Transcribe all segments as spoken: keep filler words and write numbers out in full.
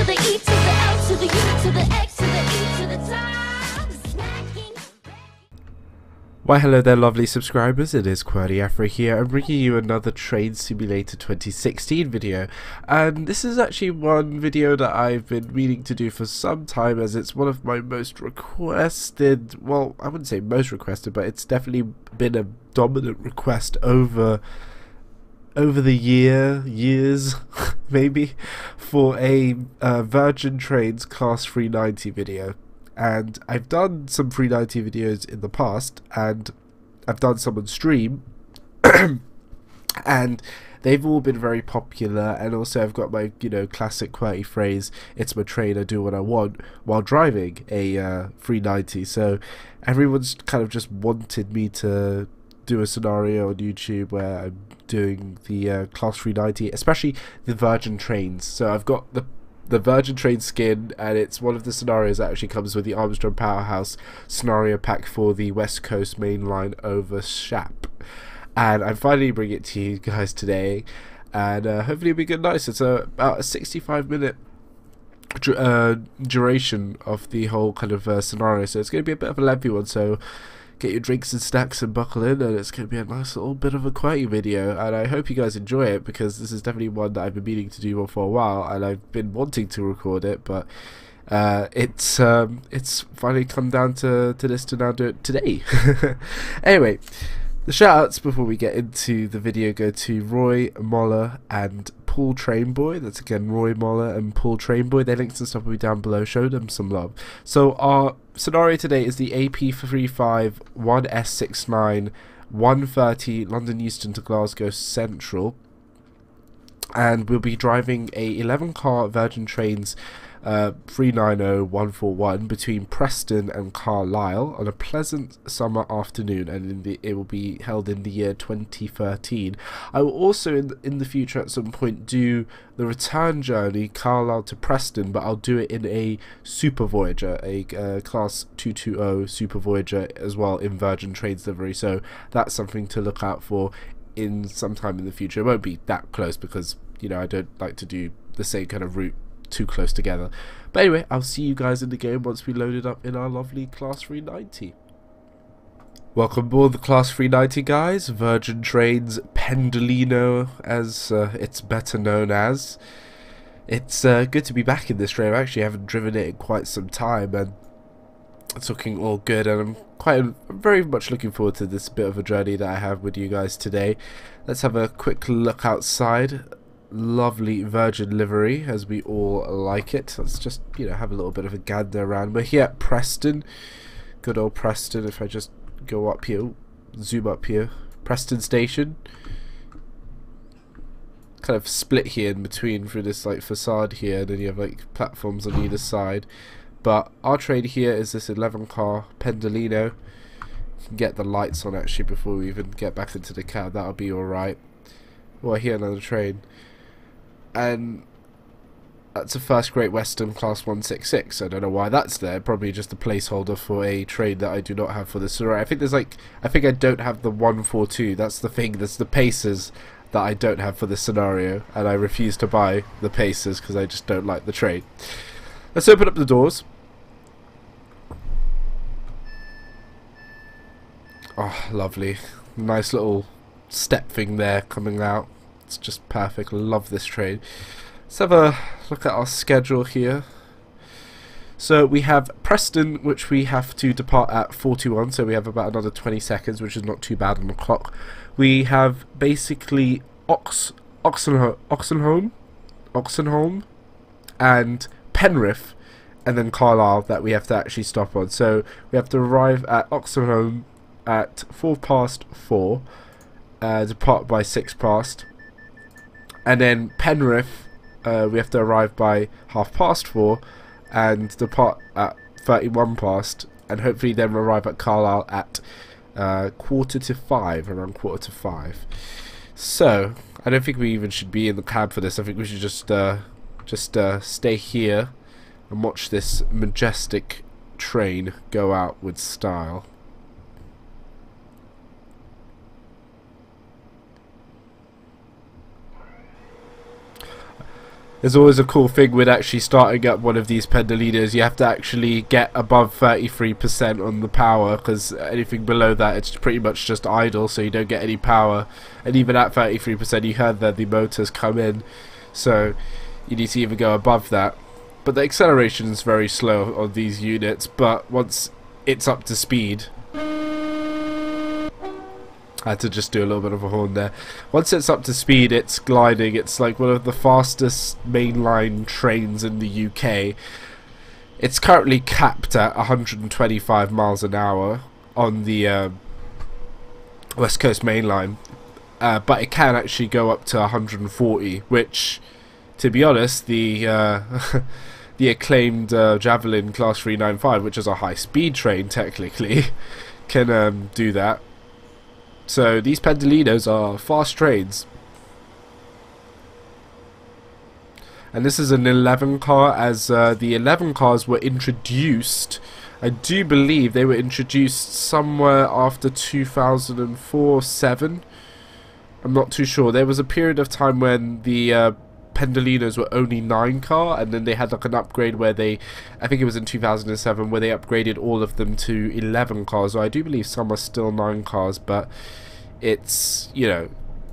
to the E to the L to the U to the X to the E to the top. Smacking. Why hello there lovely subscribers, it is Qwerty Afro here. I'm bringing you another Train Simulator twenty sixteen video, and this is actually one video that I've been meaning to do for some time, as it's one of my most requested, well I wouldn't say most requested, but it's definitely been a dominant request over over the year, years maybe, for a uh, Virgin Trains Class three ninety video. And I've done some three ninety videos in the past, and I've done some on stream, and they've all been very popular. And also I've got my, you know, classic Qwerty phrase, it's my train, I do what I want, while driving a uh, three ninety. So everyone's kind of just wanted me to do a scenario on YouTube where I'm doing the uh, Class three ninety, especially the Virgin Trains. So I've got the the Virgin Train skin, and it's one of the scenarios that actually comes with the Armstrong Powerhouse scenario pack for the West Coast Main Line Over Shap. And I'm finally bringing it to you guys today, and uh, hopefully it'll be good. Nice. It's a, about a sixty-five minute uh, duration of the whole kind of uh, scenario, so it's going to be a bit of a lengthy one. So get your drinks and snacks and buckle in, and it's going to be a nice little bit of a Qwerty video, and I hope you guys enjoy it, because this is definitely one that I've been meaning to do one for a while, and I've been wanting to record it, but uh, it's um, it's finally come down to, to this to now do it today. Anyway, the shoutouts before we get into the video go to Roy, Moller and Poole Trainboy. That's again Roy, Moller and Poole Trainboy. Their links and stuff will be down below. Show them some love. So our scenario today is the A P three five one S six nine one thirty London Euston to Glasgow Central, and we'll be driving a eleven car Virgin Trains uh, three ninety one forty-one between Preston and Carlisle on a pleasant summer afternoon, and in the, it will be held in the year twenty thirteen. I will also in the, in the future at some point do the return journey Carlisle to Preston, but I'll do it in a Super Voyager, a uh, Class two twenty Super Voyager as well, in Virgin Trains livery, so that's something to look out for in some time in the future. It won't be that close, because you know I don't like to do the same kind of route too close together. But anyway, I'll see you guys in the game once we load it up in our lovely Class three ninety. Welcome aboard the Class three ninety, guys. Virgin Trains Pendolino, as uh, it's better known as. It's uh, good to be back in this train. I actually haven't driven it in quite some time, and it's looking all good, and I'm quite I'm very much looking forward to this bit of a journey that I have with you guys today. Let's have a quick look outside. Lovely Virgin livery, as we all like it. Let's just, you know, have a little bit of a gander around. We're here at Preston, good old Preston. If I just go up here, zoom up here, Preston station, kind of split here in between through this like facade here, and then you have like platforms on either side. But our train here is this eleven car Pendolino. You can get the lights on actually before we even get back into the cab, that'll be alright. Well, here another train, and that's a First Great Western Class one sixty-six. I don't know why that's there. Probably just a placeholder for a train that I do not have for this scenario. I think there's like, I think I don't have the one forty-two. That's the thing. That's the Pacers that I don't have for this scenario, and I refuse to buy the Pacers because I just don't like the train. Let's open up the doors. Oh, lovely. Nice little step thing there coming out. It's just perfect. Love this train. Let's have a look at our schedule here. So we have Preston, which we have to depart at forty-one, so we have about another twenty seconds, which is not too bad on the clock. We have basically Ox Oxenholme, Oxenholme, Oxenholme, and Penrith, and then Carlisle that we have to actually stop on. So we have to arrive at Oxenholme at four past four, uh, depart by six past, and then Penrith uh, we have to arrive by half past four and depart at thirty-one past, and hopefully then arrive at Carlisle at uh, quarter to five, around quarter to five. So I don't think we even should be in the cab for this. I think we should just uh, just uh, stay here and watch this majestic train go out with style. There's always a cool thing with actually starting up one of these Pendolinos. You have to actually get above thirty-three percent on the power, because anything below that it's pretty much just idle, so you don't get any power. And even at thirty-three percent you heard that the motors come in, so you need to even go above that. But the acceleration is very slow on these units, but once it's up to speed, I had to just do a little bit of a horn there. Once it's up to speed, it's gliding. It's like one of the fastest mainline trains in the U K. It's currently capped at one hundred twenty-five miles an hour on the uh, West Coast mainline, uh, but it can actually go up to one hundred forty, which, to be honest, the uh, the acclaimed uh, Javelin Class three ninety-five, which is a high-speed train technically, can um, do that. So these Pendolinos are fast trains. And this is an eleven car, as uh, the eleven cars were introduced, I do believe they were introduced somewhere after two thousand four seven. I'm not too sure. There was a period of time when the uh, Pendolinos were only nine car, and then they had like an upgrade where they, I think it was in two thousand seven, where they upgraded all of them to eleven cars. So I do believe some are still nine cars, but it's, you know,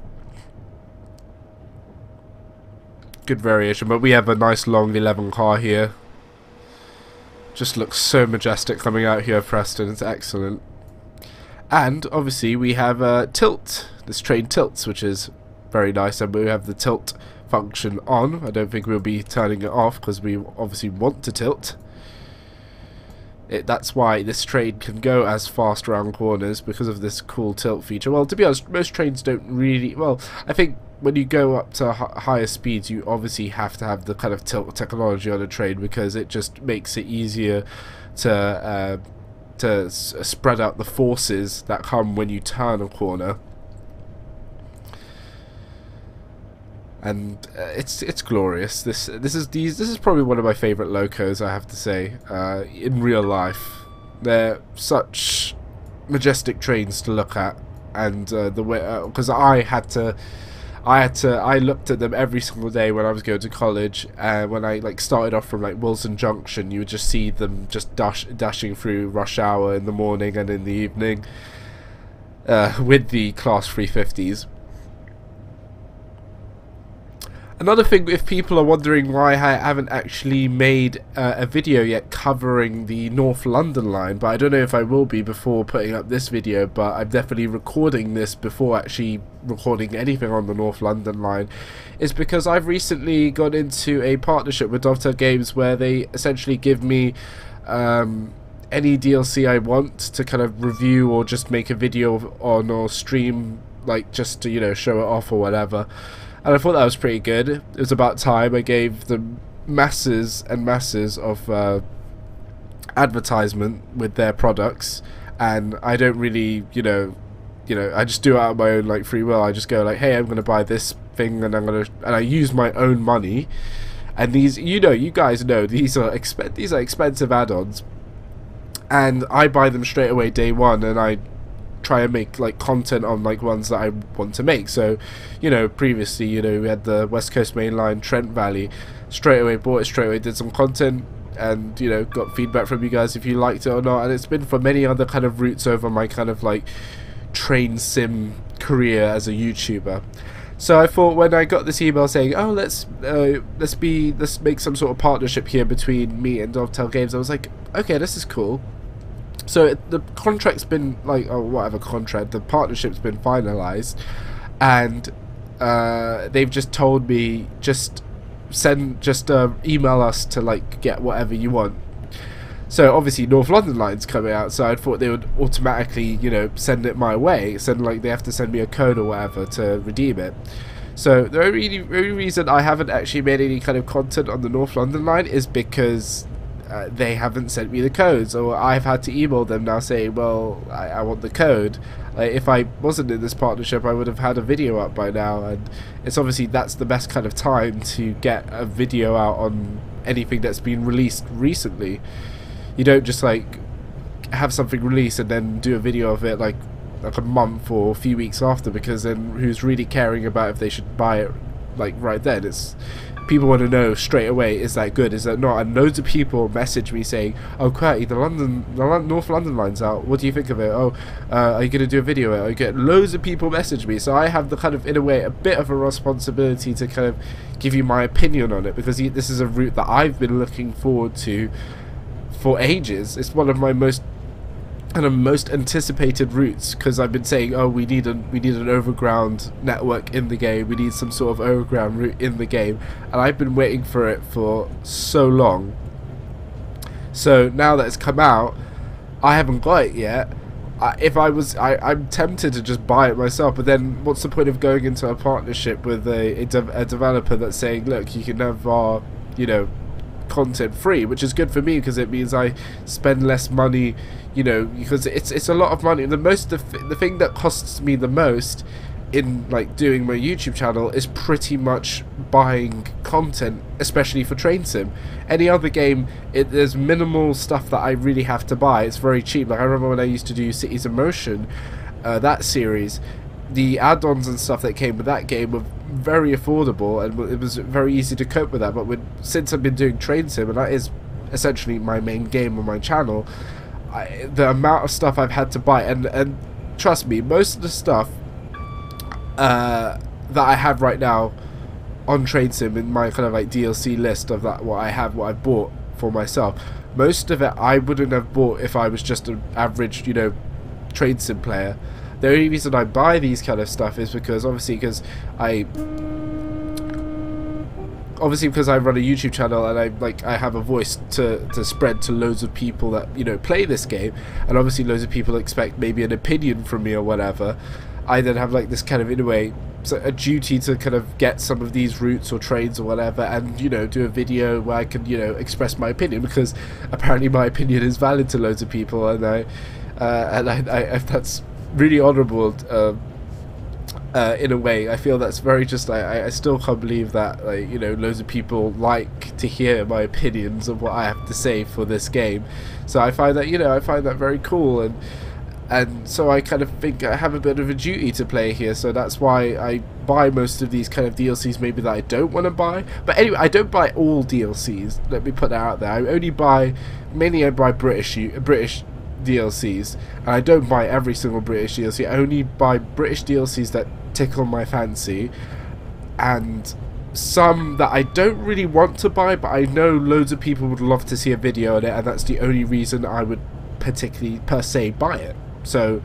good variation. But we have a nice long eleven car here. Just looks so majestic coming out here of Preston. It's excellent. And obviously we have a tilt. This train tilts, which is very nice, and we have the tilt function on. I don't think we'll be turning it off because we obviously want to tilt. It, that's why this train can go as fast around corners, because of this cool tilt feature. Well, to be honest, most trains don't really... Well, I think when you go up to higher speeds, you obviously have to have the kind of tilt technology on a train, because it just makes it easier to uh, to s spread out the forces that come when you turn a corner. And uh, it's it's glorious. This this is these this is probably one of my favorite locos, I have to say. Uh, in real life, they're such majestic trains to look at, and uh, the way because uh, I had to, I had to I looked at them every single day when I was going to college. And uh, when I like started off from like Wilson Junction, you would just see them just dash dashing through rush hour in the morning and in the evening uh, with the Class three fifties. Another thing, if people are wondering why I haven't actually made uh, a video yet covering the North London line, but I don't know if I will be before putting up this video, but I'm definitely recording this before actually recording anything on the North London line, is because I've recently got into a partnership with Dovetail Games where they essentially give me um, any D L C I want to kind of review or just make a video on, or stream, like just to, you know, show it off or whatever. And I thought that was pretty good. It was about time. I gave them masses and masses of uh, advertisement with their products, and I don't really, you know, you know, I just do it out of my own like free will. I just go like, hey, I'm gonna buy this thing, and I'm gonna, and I use my own money. And these, you know, you guys know these are exp these are expensive add-ons, and I buy them straight away day one, and I try and make like content on like ones that I want to make. So, you know, previously, you know, we had the West Coast Main Line Trent Valley, straight away bought it, straight away did some content, and, you know, got feedback from you guys if you liked it or not. And it's been for many other kind of routes over my kind of like train sim career as a YouTuber. So I thought, when I got this email saying, oh, let's uh, let's be let's make some sort of partnership here between me and Dovetail Games, I was like, okay, this is cool. So it, the contract's been like, oh, whatever contract, the partnership's been finalized, and uh, they've just told me just send, just uh, email us to like get whatever you want. So obviously North London line's coming out, so I thought they would automatically, you know, send it my way. Send like they have to send me a code or whatever to redeem it. So the only, only reason I haven't actually made any kind of content on the North London line is because Uh, they haven't sent me the codes, or I've had to email them now saying, well, I, I want the code. Like, if I wasn't in this partnership, I would have had a video up by now, and it's obviously that's the best kind of time to get a video out on anything that's been released recently. You don't just like have something released and then do a video of it like like a month or a few weeks after, because then who's really caring about if they should buy it like right then? It's people want to know straight away, is that good, is that not? And loads of people message me saying, oh Qwerty, the London the Lon North London line's out, what do you think of it? Oh, uh, are you going to do a video of it? I get loads of people message me, so I have the kind of, in a way, a bit of a responsibility to kind of give you my opinion on it, because this is a route that I've been looking forward to for ages. It's one of my most kind of most anticipated routes, because I've been saying, oh, we need a we need an overground network in the game, we need some sort of overground route in the game, and I've been waiting for it for so long. So now that it's come out, I haven't got it yet. I, if I was, I, I'm tempted to just buy it myself, but then what's the point of going into a partnership with a, a, de a developer that's saying, look, you can have our, you know, content free, which is good for me because it means I spend less money, you know, because it's it's a lot of money. The most the, the thing that costs me the most in like doing my YouTube channel is pretty much buying content, especially for Train Sim. Any other game, it, there's minimal stuff that I really have to buy. It's very cheap. Like I remember when I used to do Cities in Motion, uh, that series, the add-ons and stuff that came with that game were very affordable, and it was very easy to cope with that. But with, since I've been doing Train Sim, and that is essentially my main game on my channel, I, the amount of stuff I've had to buy, and and trust me, most of the stuff uh, that I have right now on Train Sim in my kind of like D L C list of that, what I have, what I bought for myself, most of it I wouldn't have bought if I was just an average, you know, Train Sim player. The only reason I buy these kind of stuff is because obviously because I obviously because I run a YouTube channel, and I like I have a voice to to spread to loads of people that, you know, play this game, and obviously loads of people expect maybe an opinion from me or whatever. I then have like this kind of, in a way, a duty to kind of get some of these routes or trains or whatever, and, you know, do a video where I can, you know, express my opinion, because apparently my opinion is valid to loads of people, and I uh, and I, I, I that's really honourable. Uh, uh, in a way, I feel that's very just. I, I still can't believe that, like, you know, loads of people like to hear my opinions of what I have to say for this game. So I find that, you know, I find that very cool, and and so I kind of think I have a bit of a duty to play here. So that's why I buy most of these kind of D L Cs, maybe that I don't want to buy. But anyway, I don't buy all D L Cs. Let me put that out there. I only buy mainly I buy British British. D L Cs, and I don't buy every single British D L C. I only buy British D L Cs that tickle my fancy, and some that I don't really want to buy, but I know loads of people would love to see a video on it, and that's the only reason I would particularly per se buy it. So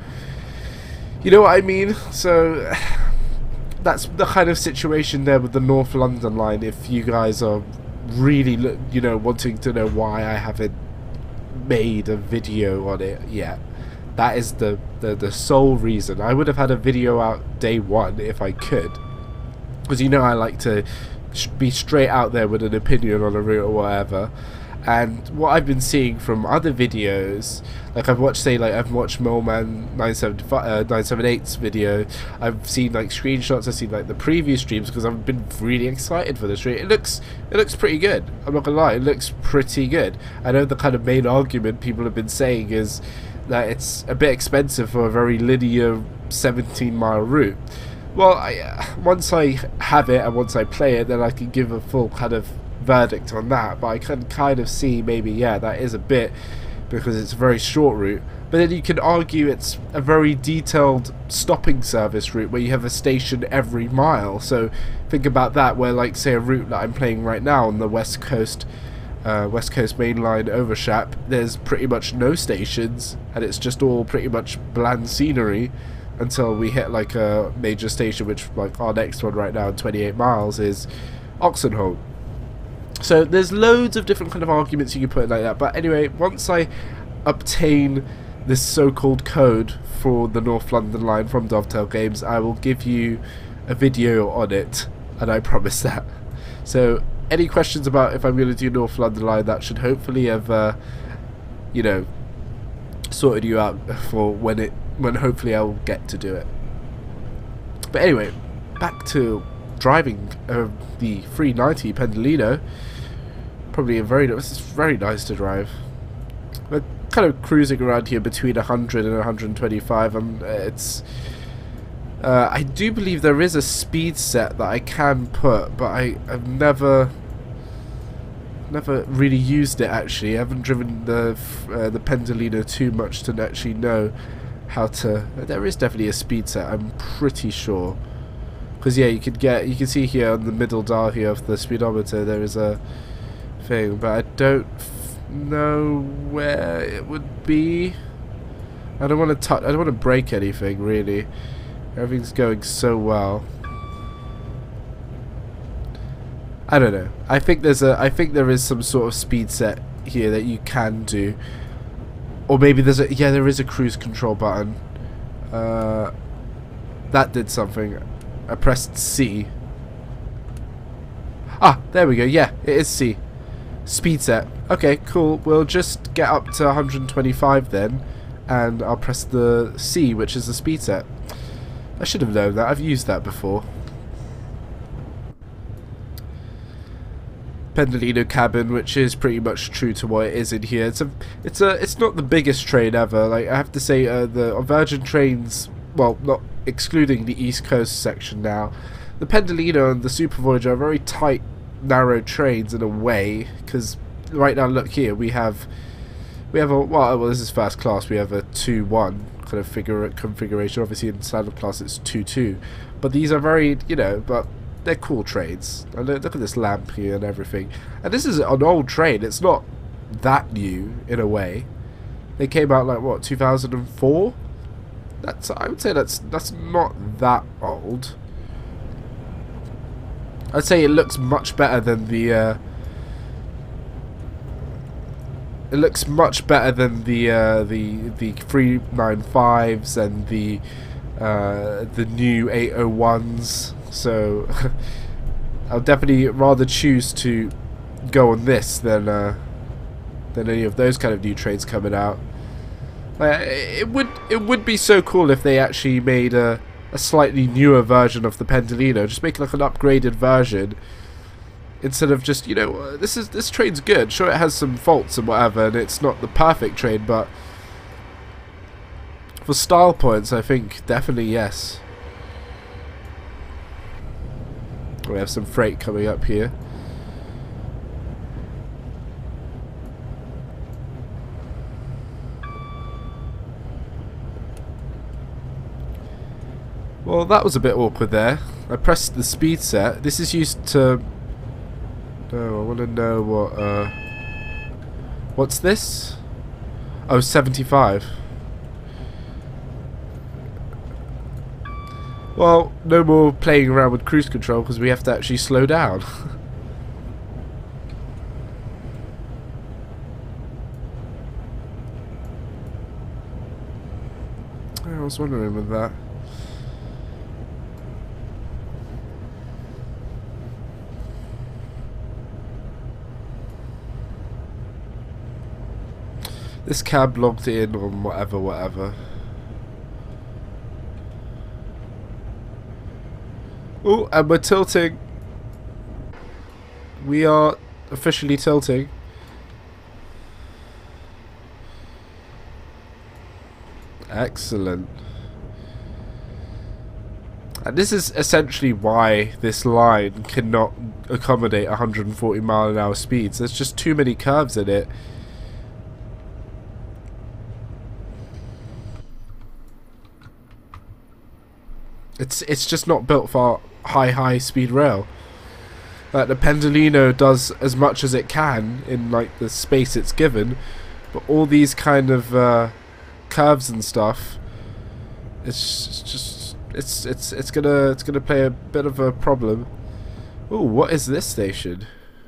you know what I mean? So that's the kind of situation there with the North London line. If you guys are really, you know, wanting to know why I haven't made a video on it yet, that is the, the the sole reason. I would have had a video out day one if I could, because, you know, I like to sh be straight out there with an opinion on a route or whatever. And what I've been seeing from other videos, like I've watched, say, like I've watched Millman nine seven eight's video, I've seen like screenshots, I've seen like the previous streams, because I've been really excited for this stream. It looks, it looks pretty good. I'm not gonna lie, it looks pretty good. I know the kind of main argument people have been saying is that it's a bit expensive for a very linear seventeen mile route. Well, I, uh, once I have it and once I play it, then I can give a full kind of verdict on that. But I can kind of see maybe, yeah, that is a bit, because it's a very short route. But then you can argue it's a very detailed stopping service route where you have a station every mile. So think about that, where, like, say, a route that I'm playing right now on the West Coast uh, West Coast Main Line over Shap, there's pretty much no stations, and it's just all pretty much bland scenery until we hit like a major station, which, like, our next one right now in twenty-eight miles is Oxenholme. So there's loads of different kind of arguments you can put in like that. But anyway, once I obtain this so-called code for the North London line from Dovetail Games, I will give you a video on it, and I promise that. So any questions about if I'm going to do North London line, that should hopefully have, uh, you know, sorted you out for when it, when hopefully I'll get to do it. But anyway, back to driving uh, the three ninety Pendolino. Probably a very, it's very nice to drive. We're kind of cruising around here between one hundred and one hundred twenty-five, and it's Uh, I do believe there is a speed set that I can put, but I, I've never never really used it actually. I haven't driven the uh, the Pendolino too much to actually know how to. There is definitely a speed set, I'm pretty sure. Because yeah, you could get, you can see here on the middle dial here of the speedometer there is a thing, but I don't f know where it would be. I don't want to touch. I don't want to break anything really. Everything's going so well. I don't know. I think there's a. I think there is some sort of speed set here that you can do, or maybe there's a. Yeah, there is a cruise control button. Uh, that did something. I pressed C. Ah, there we go. Yeah, it is C. Speed set. Okay, cool. We'll just get up to one hundred twenty-five then, and I'll press the C, which is the speed set. I should have known that. I've used that before. Pendolino cabin, which is pretty much true to what it is in here. It's a, it's a, it's not the biggest train ever. Like I have to say, uh, the Virgin trains, well, not excluding the East Coast section now, the Pendolino and the Super Voyager are very tight, narrow trains in a way. Because right now, look here, we have, we have a well, well, this is first class. We have a two one. Kind of figure configuration. Obviously in standard class it's two two, but these are very, you know, but they're cool trains. And look at this lamp here and everything. And this is an old train. It's not that new in a way. They came out like what, two thousand four? That's, I would say that's that's not that old. I'd say it looks much better than the. Uh, It looks much better than the uh, the the three ninety-fives and the uh, the new eight oh ones. So I'll definitely rather choose to go on this than uh, than any of those kind of new trains coming out. Uh, it would it would be so cool if they actually made a a slightly newer version of the Pendolino, just make like an upgraded version. Instead of just, you know, uh, this is this train's good. Sure, it has some faults and whatever, and it's not the perfect train, but for style points, I think definitely yes. We have some freight coming up here. Well, that was a bit awkward there. I pressed the speed set. This is used to. Oh, I want to know what, uh... what's this? Oh, seventy-five. Well, no more playing around with cruise control because we have to actually slow down. I was wondering with that. This cab logged in on whatever, whatever. Oh, and we're tilting. We are officially tilting. Excellent. And this is essentially why this line cannot accommodate one hundred forty mile an hour speeds. There's just too many curves in it. It's it's just not built for high high speed rail. Like the Pendolino does as much as it can in like the space it's given, but all these kind of uh, curves and stuff, it's just it's it's it's gonna it's gonna play a bit of a problem. Oh, what is this station?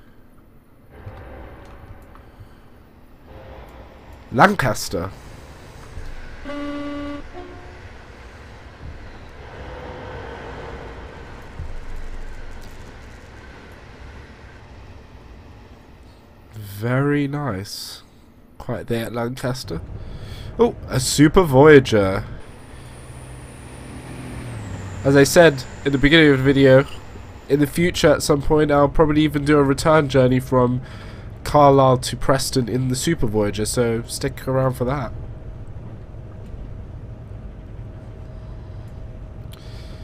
Lancaster. Very nice. Quite there at Lancaster. Oh, a Super Voyager. As I said in the beginning of the video, in the future at some point I'll probably even do a return journey from Carlisle to Preston in the Super Voyager, so stick around for that.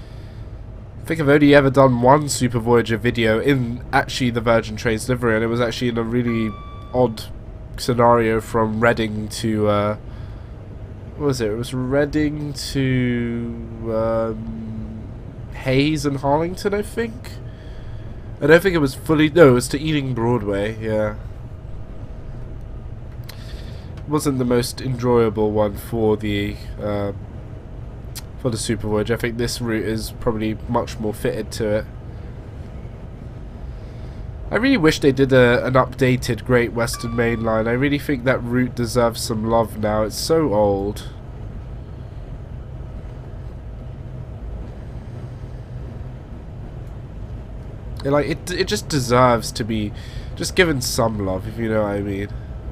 think I've only ever done one Super Voyager video in actually the Virgin Trains livery, and it was actually in a really odd scenario from Reading to uh, what was it? It was Reading to um, Hayes and Harlington, I think. I don't think it was fully. No, it was to Ealing Broadway. Yeah, it wasn't the most enjoyable one for the uh, for the Super Voyager. I think this route is probably much more fitted to it. I really wish they did a, an updated Great Western Main Line. I really think that route deserves some love now. It's so old. It, like it, it just deserves to be just given some love, if you know what I mean.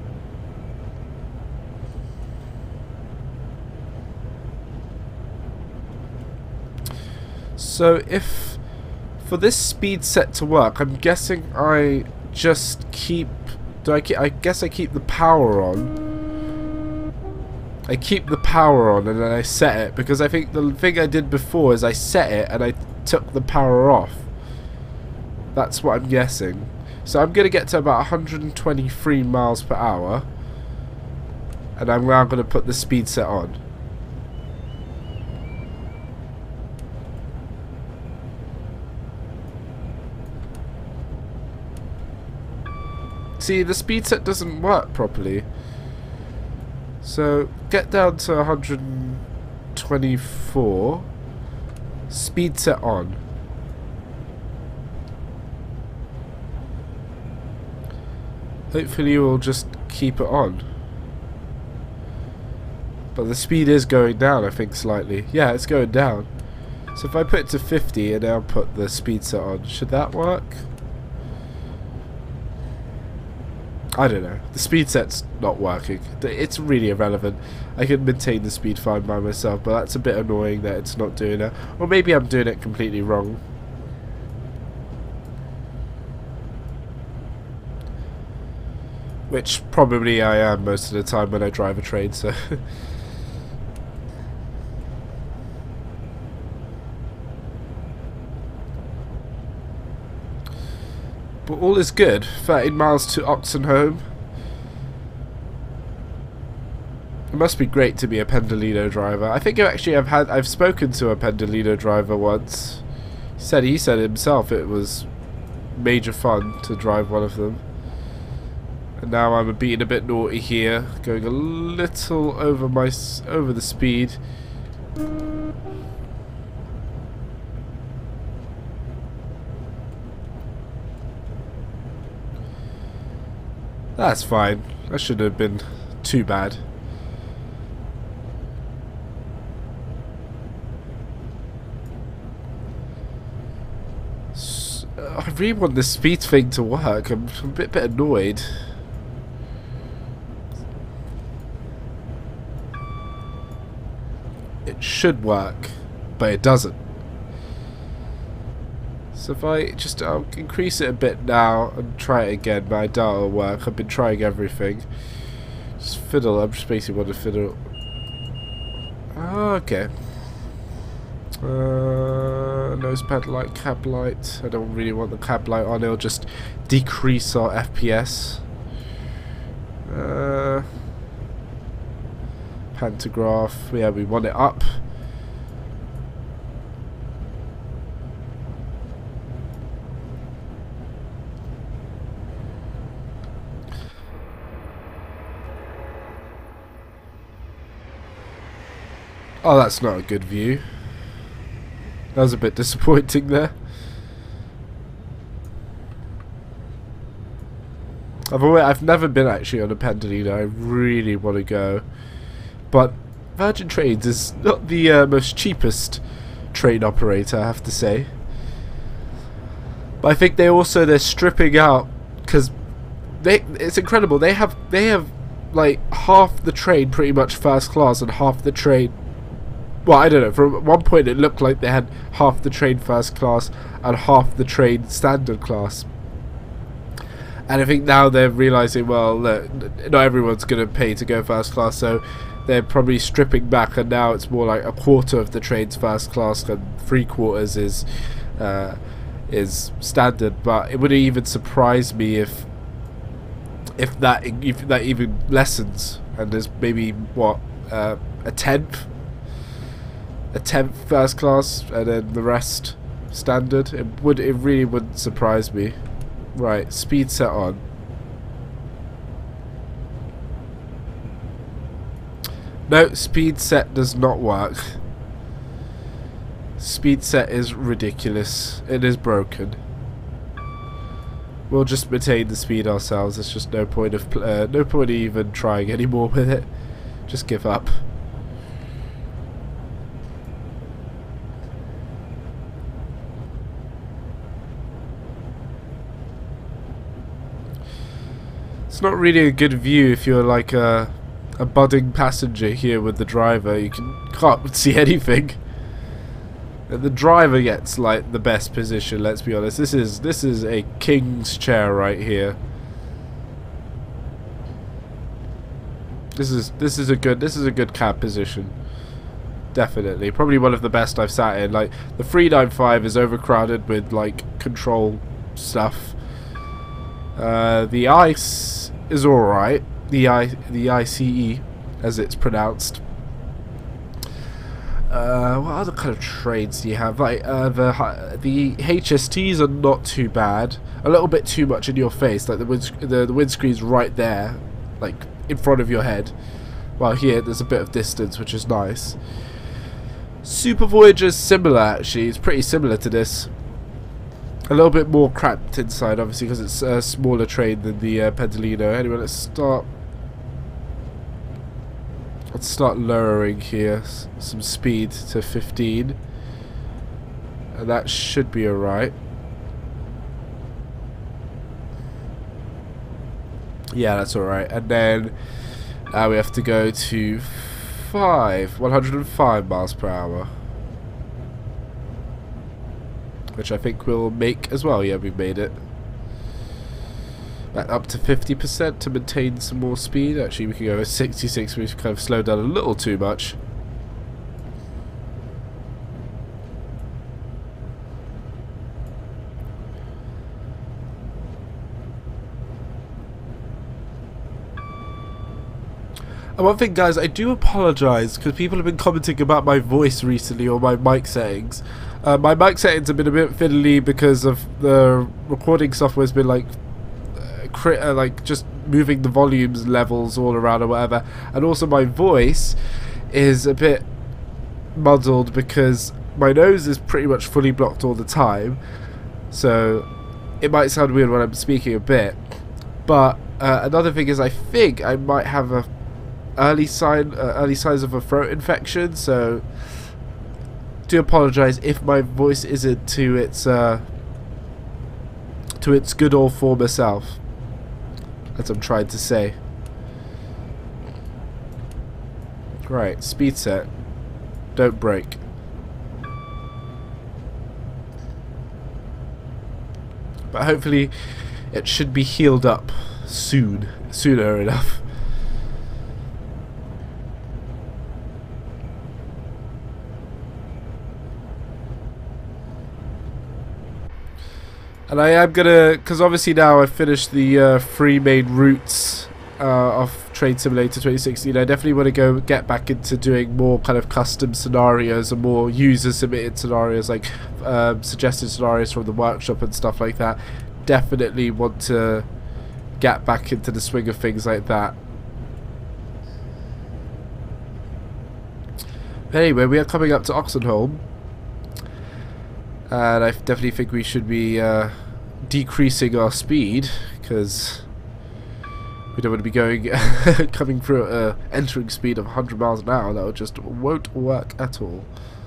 So if for this speed set to work, I'm guessing I just keep. Do I keep? I guess I keep the power on. I keep the power on and then I set it, because I think the thing I did before is I set it and I took the power off. That's what I'm guessing. So I'm going to get to about one hundred twenty-three miles per hour, and I'm now going to put the speed set on. See, the speed set doesn't work properly. So get down to one hundred twenty-four. Speed set on. Hopefully you will just keep it on. But the speed is going down, I think, slightly. Yeah, it's going down. So if I put it to fifty and now put the speed set on, should that work? I don't know. The speed set's not working. It's really irrelevant. I can maintain the speed fine by myself, but that's a bit annoying that it's not doing it. Or maybe I'm doing it completely wrong. Which probably I am most of the time when I drive a train, so... But all is good. thirteen miles to Oxenholme. It must be great to be a Pendolino driver. I think actually I've had I've spoken to a Pendolino driver once. He said he said himself it was major fun to drive one of them. And now I'm being a bit naughty here, going a little over my s over the speed. That's fine. That shouldn't have been too bad. S I really want the speed thing to work. I'm, I'm a bit, bit annoyed. It should work, but it doesn't. So if I just I'll increase it a bit now and try it again, but I doubt it'll work. I've been trying everything. Just fiddle. I'm just basically want to fiddle. Oh, okay. Uh, nose pad light, cab light. I don't really want the cab light on. It'll just decrease our F P S. Uh, pantograph. Yeah, we want it up. Oh, that's not a good view. That was a bit disappointing there. I've always, I've never been actually on a Pendolino. I really want to go, but Virgin Trains is not the uh, most cheapest train operator, I have to say. But I think they also they're stripping out, because they it's incredible. They have they have like half the train pretty much first class and half the train. Well, I don't know. From one point, it looked like they had half the train first class and half the train standard class. And I think now they're realizing, well, look, not everyone's going to pay to go first class, so they're probably stripping back, and now it's more like a quarter of the train's first class and three quarters is uh, is standard, but it wouldn't even surprise me if if that if that even lessens, and there's maybe what uh, a tenth, a tenth first class, and then the rest standard. It would it really wouldn't surprise me. Right, speed set on. No, speed set does not work. Speed set is ridiculous. It is broken. We'll just maintain the speed ourselves. There's just no point of uh, no point even trying anymore with it. Just give up. It's not really a good view if you're like a a budding passenger here with the driver. You can can't see anything. The driver gets like the best position. Let's be honest. This is this is a king's chair right here. This is this is a good this is a good cab position. Definitely, probably one of the best I've sat in. Like the three ninety-five is overcrowded with like control stuff. Uh, the ICE is all right. The I the I C E, as it's pronounced. Uh, what other kind of trains do you have? Like uh, the the H S Ts are not too bad. A little bit too much in your face. Like the wind the the windscreen's right there, like in front of your head. While here there's a bit of distance, which is nice. Super Voyager's similar actually. It's pretty similar to this. A little bit more cramped inside, obviously, because it's a smaller train than the uh, Pendolino. Anyway, let's start. Let's start lowering here some speed to fifteen, and that should be alright. Yeah, that's alright. And then uh, we have to go to five, one hundred five miles per hour, which I think we'll make as well. Yeah, we've made it. Back up to fifty percent to maintain some more speed. Actually, we can go to sixty-six. We've kind of slowed down a little too much. And one thing, guys, I do apologise because people have been commenting about my voice recently or my mic settings. Uh, my mic settings have been a bit fiddly because of the recording software's been like Crit, uh, like just moving the volumes levels all around or whatever, and also my voice is a bit muddled because my nose is pretty much fully blocked all the time, so it might sound weird when I'm speaking a bit. But uh, another thing is I think I might have a early sign uh, early signs of a throat infection, so do apologise if my voice isn't to its uh, to its good old former self. As I'm trying to say. Right, speed set. Don't brake. But hopefully it should be healed up soon. Sooner enough. And I am gonna, because obviously now I've finished the uh, three main routes uh, of Train Simulator twenty sixteen. I definitely want to go get back into doing more kind of custom scenarios and more user submitted scenarios, like um, suggested scenarios from the workshop and stuff like that. Definitely want to get back into the swing of things like that. But anyway, we are coming up to Oxenholme. And I definitely think we should be uh, decreasing our speed, because we don't want to be going coming through at an entering speed of one hundred miles an hour. That just won't work at all.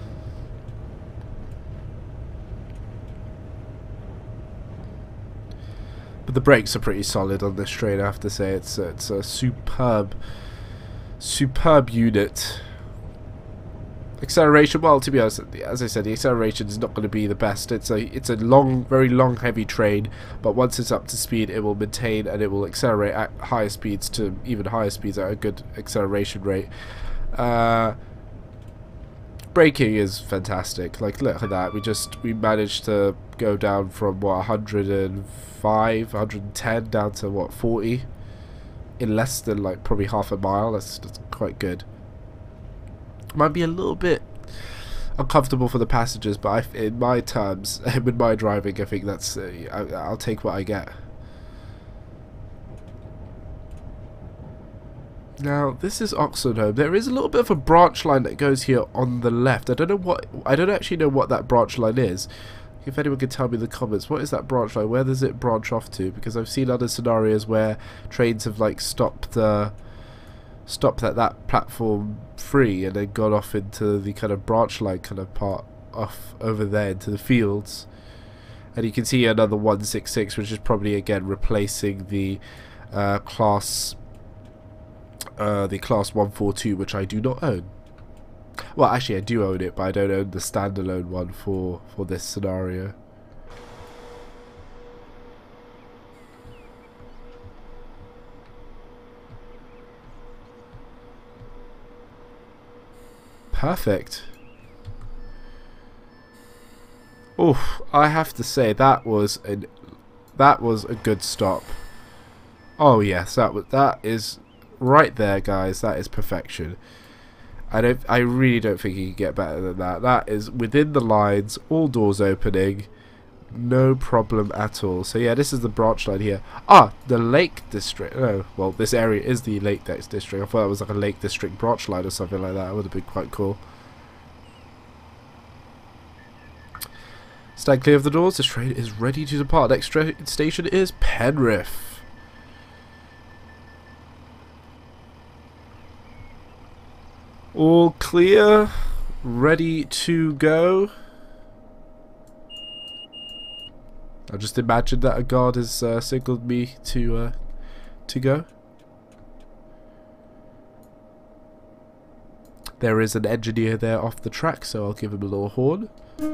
But the brakes are pretty solid on this train, I have to say. It's a, it's a superb, superb unit. Acceleration, well, to be honest, as I said, the acceleration is not going to be the best. It's a it's a long, very long, heavy train, but once it's up to speed, it will maintain and it will accelerate at higher speeds to even higher speeds at a good acceleration rate. Uh, braking is fantastic. Like, look at that. We just we managed to go down from what one hundred five, one hundred ten down to what forty in less than like probably half a mile. That's, that's quite good. Might be a little bit uncomfortable for the passengers, but I, in my terms, with my driving, I think that's uh, I, I'll take what I get. Now, this is Oxenholme. There is a little bit of a branch line that goes here on the left. I don't know what... I don't actually know what that branch line is. If anyone could tell me in the comments, what is that branch line? Where does it branch off to? Because I've seen other scenarios where trains have, like, stopped... Uh, stopped at that platform free and then gone off into the kind of branch line kind of part off over there into the fields. And you can see another one sixty-six, which is probably, again, replacing the uh, class... Uh, the class one forty-two, which I do not own. Well, actually I do own it, but I don't own the standalone one for, for this scenario. Perfect. Oof, I have to say that was an that was a good stop. Oh yes, that was that is right there, guys. That is perfection. I don't. I really don't think you can get better than that. That is within the lines, all doors opening, no problem at all. So yeah, this is the branch line here. Ah, the Lake District. Oh, well, this area is the Lake District. I thought it was like a Lake District branch line or something like that. It would have been quite cool. Stand clear of the doors. This train is ready to depart. Next station is Penrith. All clear, ready to go. I just imagined that a guard has uh, signalled me to uh, to go. There is an engineer there off the track, so I'll give him a little horn.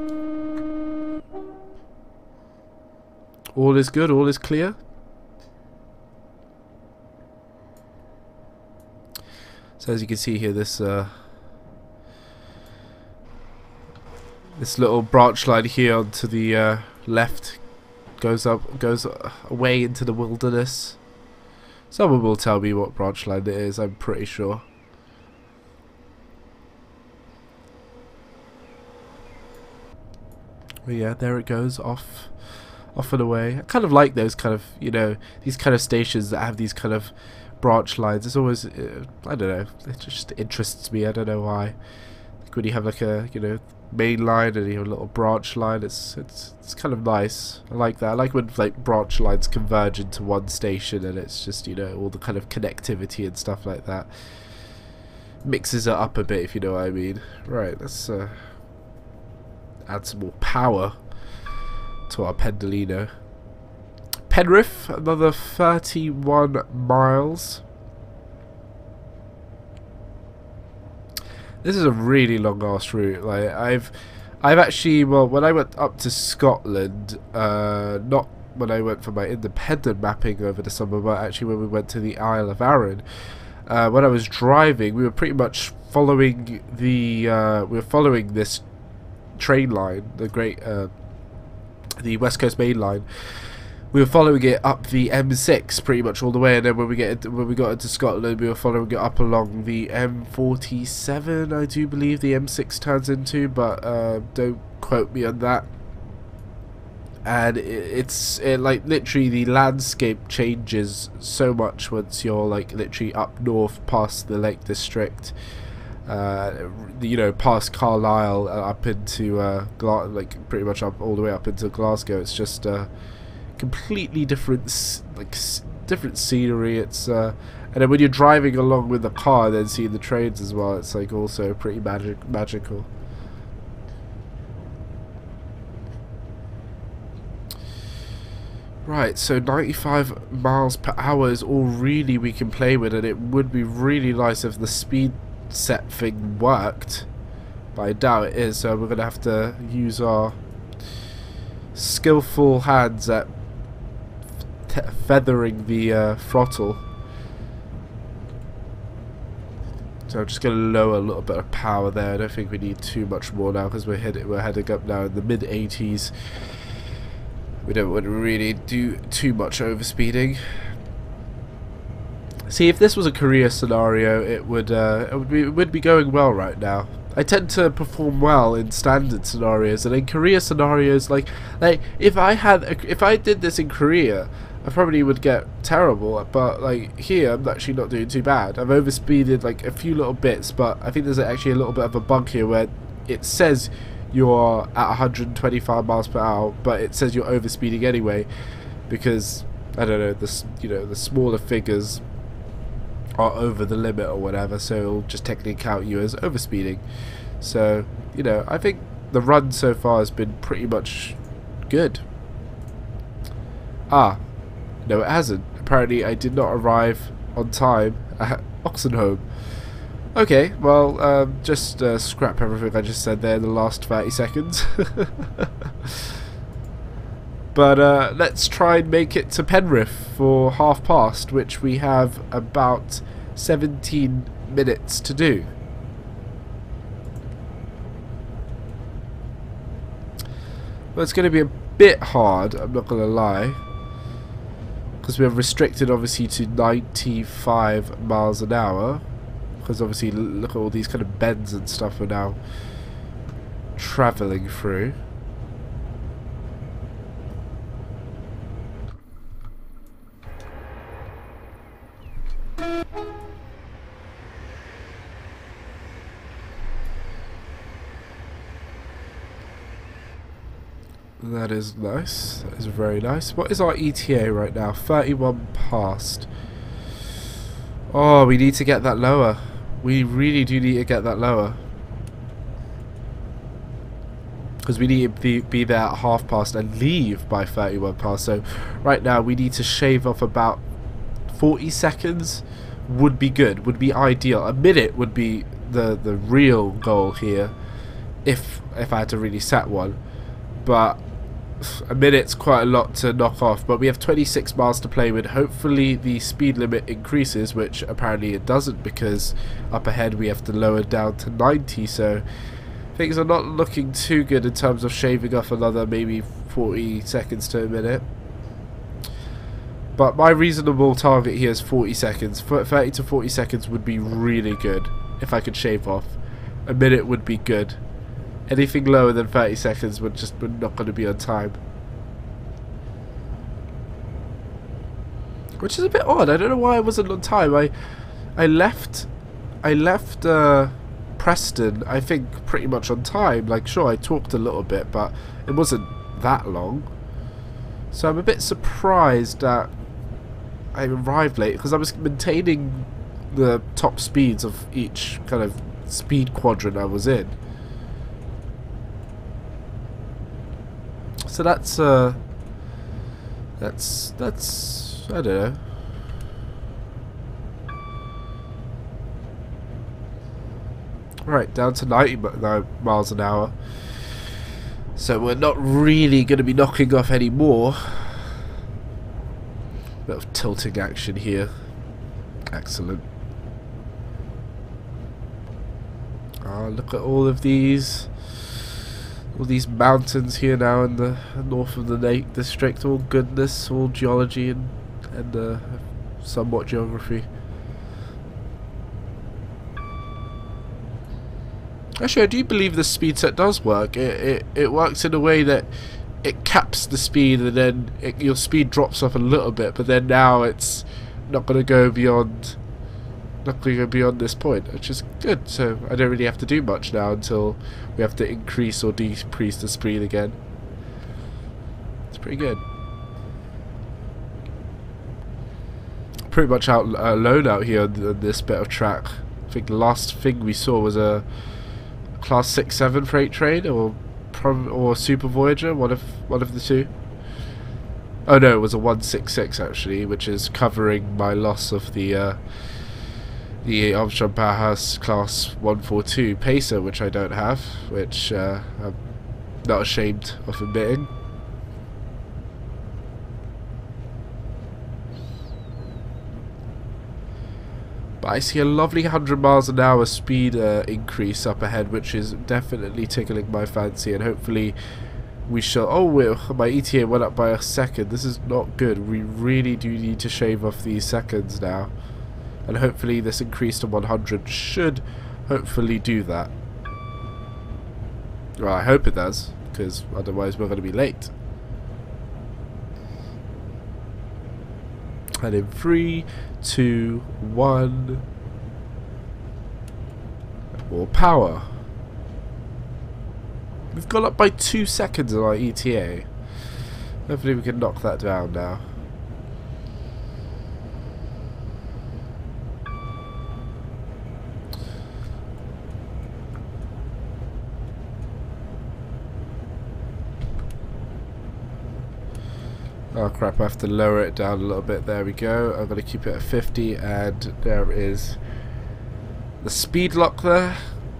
All is good, all is clear. So as you can see here, this uh, this little branch line here onto the uh, left goes up, goes away into the wilderness. Someone will tell me what branch line it is. I'm pretty sure. But yeah, there it goes off, off and away. I kind of like those kind of, you know, these kind of stations that have these kind of branch lines. It's always, uh, I don't know, it just interests me. I don't know why. Like when you have like a, you know, main line and you have a little branch line, it's it's it's kind of nice. I like that. I like when like branch lines converge into one station and it's just, you know, all the kind of connectivity and stuff like that. Mixes it up a bit, if you know what I mean. Right, let's uh, add some more power to our Pendolino. Penrith, another thirty-one miles. This is a really long ass route. Like I've, I've actually, well, when I went up to Scotland, uh, not when I went for my independent mapping over the summer, but actually when we went to the Isle of Arran, uh, when I was driving, we were pretty much following the, uh, we were following this train line, the great, uh, the West Coast Main Line. We were following it up the M six pretty much all the way, and then when we get into, when we got into Scotland, we were following it up along the M forty-seven, I do believe the M six turns into, but uh, don't quote me on that. And it, it's it, like literally the landscape changes so much once you're like literally up north past the Lake District, uh, you know, past Carlisle, uh, up into uh, Gla like pretty much up all the way up into Glasgow. It's just uh, completely different, like different scenery. It's uh, and then when you're driving along with the car, then seeing the trains as well, it's like also pretty magic magical. Right, so ninety-five miles per hour is all really we can play with, and it would be really nice if the speed set thing worked, but I doubt it is. So we're gonna have to use our skillful hands at feathering the uh, throttle So I'm just going to lower a little bit of power there. I don't think we need too much more now because we're heading we're heading up now in the mid eighties. We don't want to really do too much overspeeding. See, if this was a career scenario, it would uh, it would be it would be going well right now. I tend to perform well in standard scenarios, and in career scenarios, like like if I had a, if I did this in Korea, I probably would get terrible. But like here, I'm actually not doing too bad. I've overspeeded like a few little bits, but I think there's actually a little bit of a bug here where it says you're at one hundred twenty-five miles per hour, but it says you're overspeeding anyway, because I don't know, the you know the smaller figures are over the limit or whatever, so it'll just technically count you as overspeeding. So, you know, I think the run so far has been pretty much good. Ah, no it hasn't. Apparently I did not arrive on time at Oxenholme. Okay, well, um, just uh, scrap everything I just said there in the last thirty seconds. But uh, let's try and make it to Penrith for half past, which we have about seventeen minutes to do. Well, it's going to be a bit hard, I'm not going to lie, because we're restricted obviously to ninety-five miles an hour, because obviously look at all these kind of bends and stuff we're now travelling through. That is nice. That is very nice. What is our E T A right now? thirty-one past. Oh, we need to get that lower. We really do need to get that lower. Because we need to be, be there at half past and leave by thirty-one past. So right now we need to shave off about forty seconds. Would be good. Would be ideal. A minute would be the, the real goal here. If, if I had to really set one. But a minute's quite a lot to knock off, but we have twenty-six miles to play with. Hopefully the speed limit increases, which apparently it doesn't, because up ahead we have to lower down to ninety, so things are not looking too good in terms of shaving off another maybe forty seconds to a minute. But my reasonable target here is forty seconds. thirty to forty seconds would be really good if I could shave off. A minute would be good. Anything lower than thirty seconds would just would not going to be on time. Which is a bit odd. I don't know why I wasn't on time. I I left I left uh, Preston, I think, pretty much on time. Like, sure, I talked a little bit, but it wasn't that long. So I'm a bit surprised that I arrived late, because I was maintaining the top speeds of each kind of speed quadrant I was in. So that's uh that's that's I don't know. Right, down to ninety miles an hour. So we're not really going to be knocking off any more. Bit of tilting action here. Excellent. Ah, look at all of these. All these mountains here now in the north of the Lake District. All goodness, all geology and, and uh, somewhat geography. Actually, I do believe the speed set does work. It, it, it works in a way that it caps the speed, and then it, your speed drops off a little bit, but then now it's not going to go beyond not going to go beyond this point, which is good. So I don't really have to do much now until we have to increase or decrease the speed again. It's pretty good. Pretty much out uh, alone out here on, on this bit of track. I think the last thing we saw was a class six seven freight train, or or Super Voyager, one of one of the two. Oh no, it was a one six six actually, which is covering my loss of the uh, the Armstrong Powerhouse class one forty-two Pacer, which I don't have, which uh, I'm not ashamed of admitting. But I see a lovely one hundred miles an hour speed uh, increase up ahead, which is definitely tickling my fancy, and hopefully we shall... Oh, we're, my E T A went up by a second. This is not good. We really do need to shave off these seconds now. And hopefully this increase to one hundred should hopefully do that. Well, I hope it does, because otherwise we're going to be late. And in three, two, one, more power. We've gone up by two seconds on our E T A. Hopefully we can knock that down now. Oh crap, I have to lower it down a little bit. There we go. I'm going to keep it at fifty, and there is the speed lock there.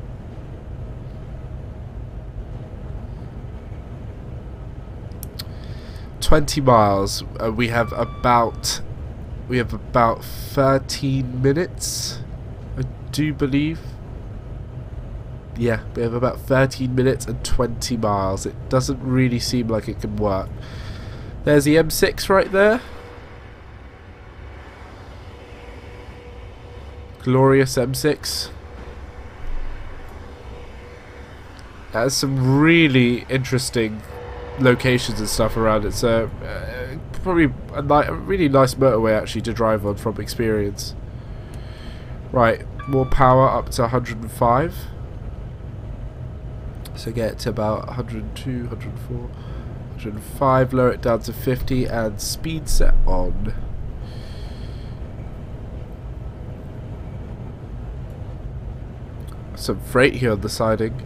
twenty miles. Uh, we have about we have about thirteen minutes, I do believe. Yeah, we have about thirteen minutes and twenty miles. It doesn't really seem like it can work. There's the M six right there. Glorious M six. That has some really interesting locations and stuff around it. So uh, probably a, ni a really nice motorway actually to drive on from experience. Right, more power up to one hundred five. So get to about one hundred two, one hundred four. one hundred five, lower it down to fifty, and speed set on. Some freight here on the siding.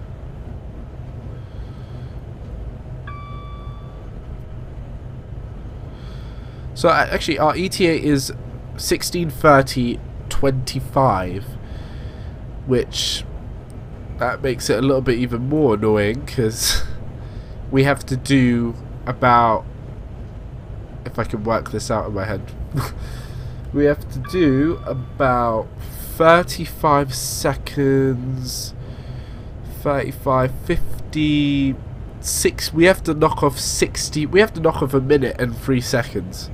So uh, actually our E T A is sixteen thirty twenty-five, which that makes it a little bit even more annoying, because we have to do about, if I can work this out in my head, we have to do about thirty-five seconds, thirty-five, fifty, six, we have to knock off sixty, we have to knock off a minute and three seconds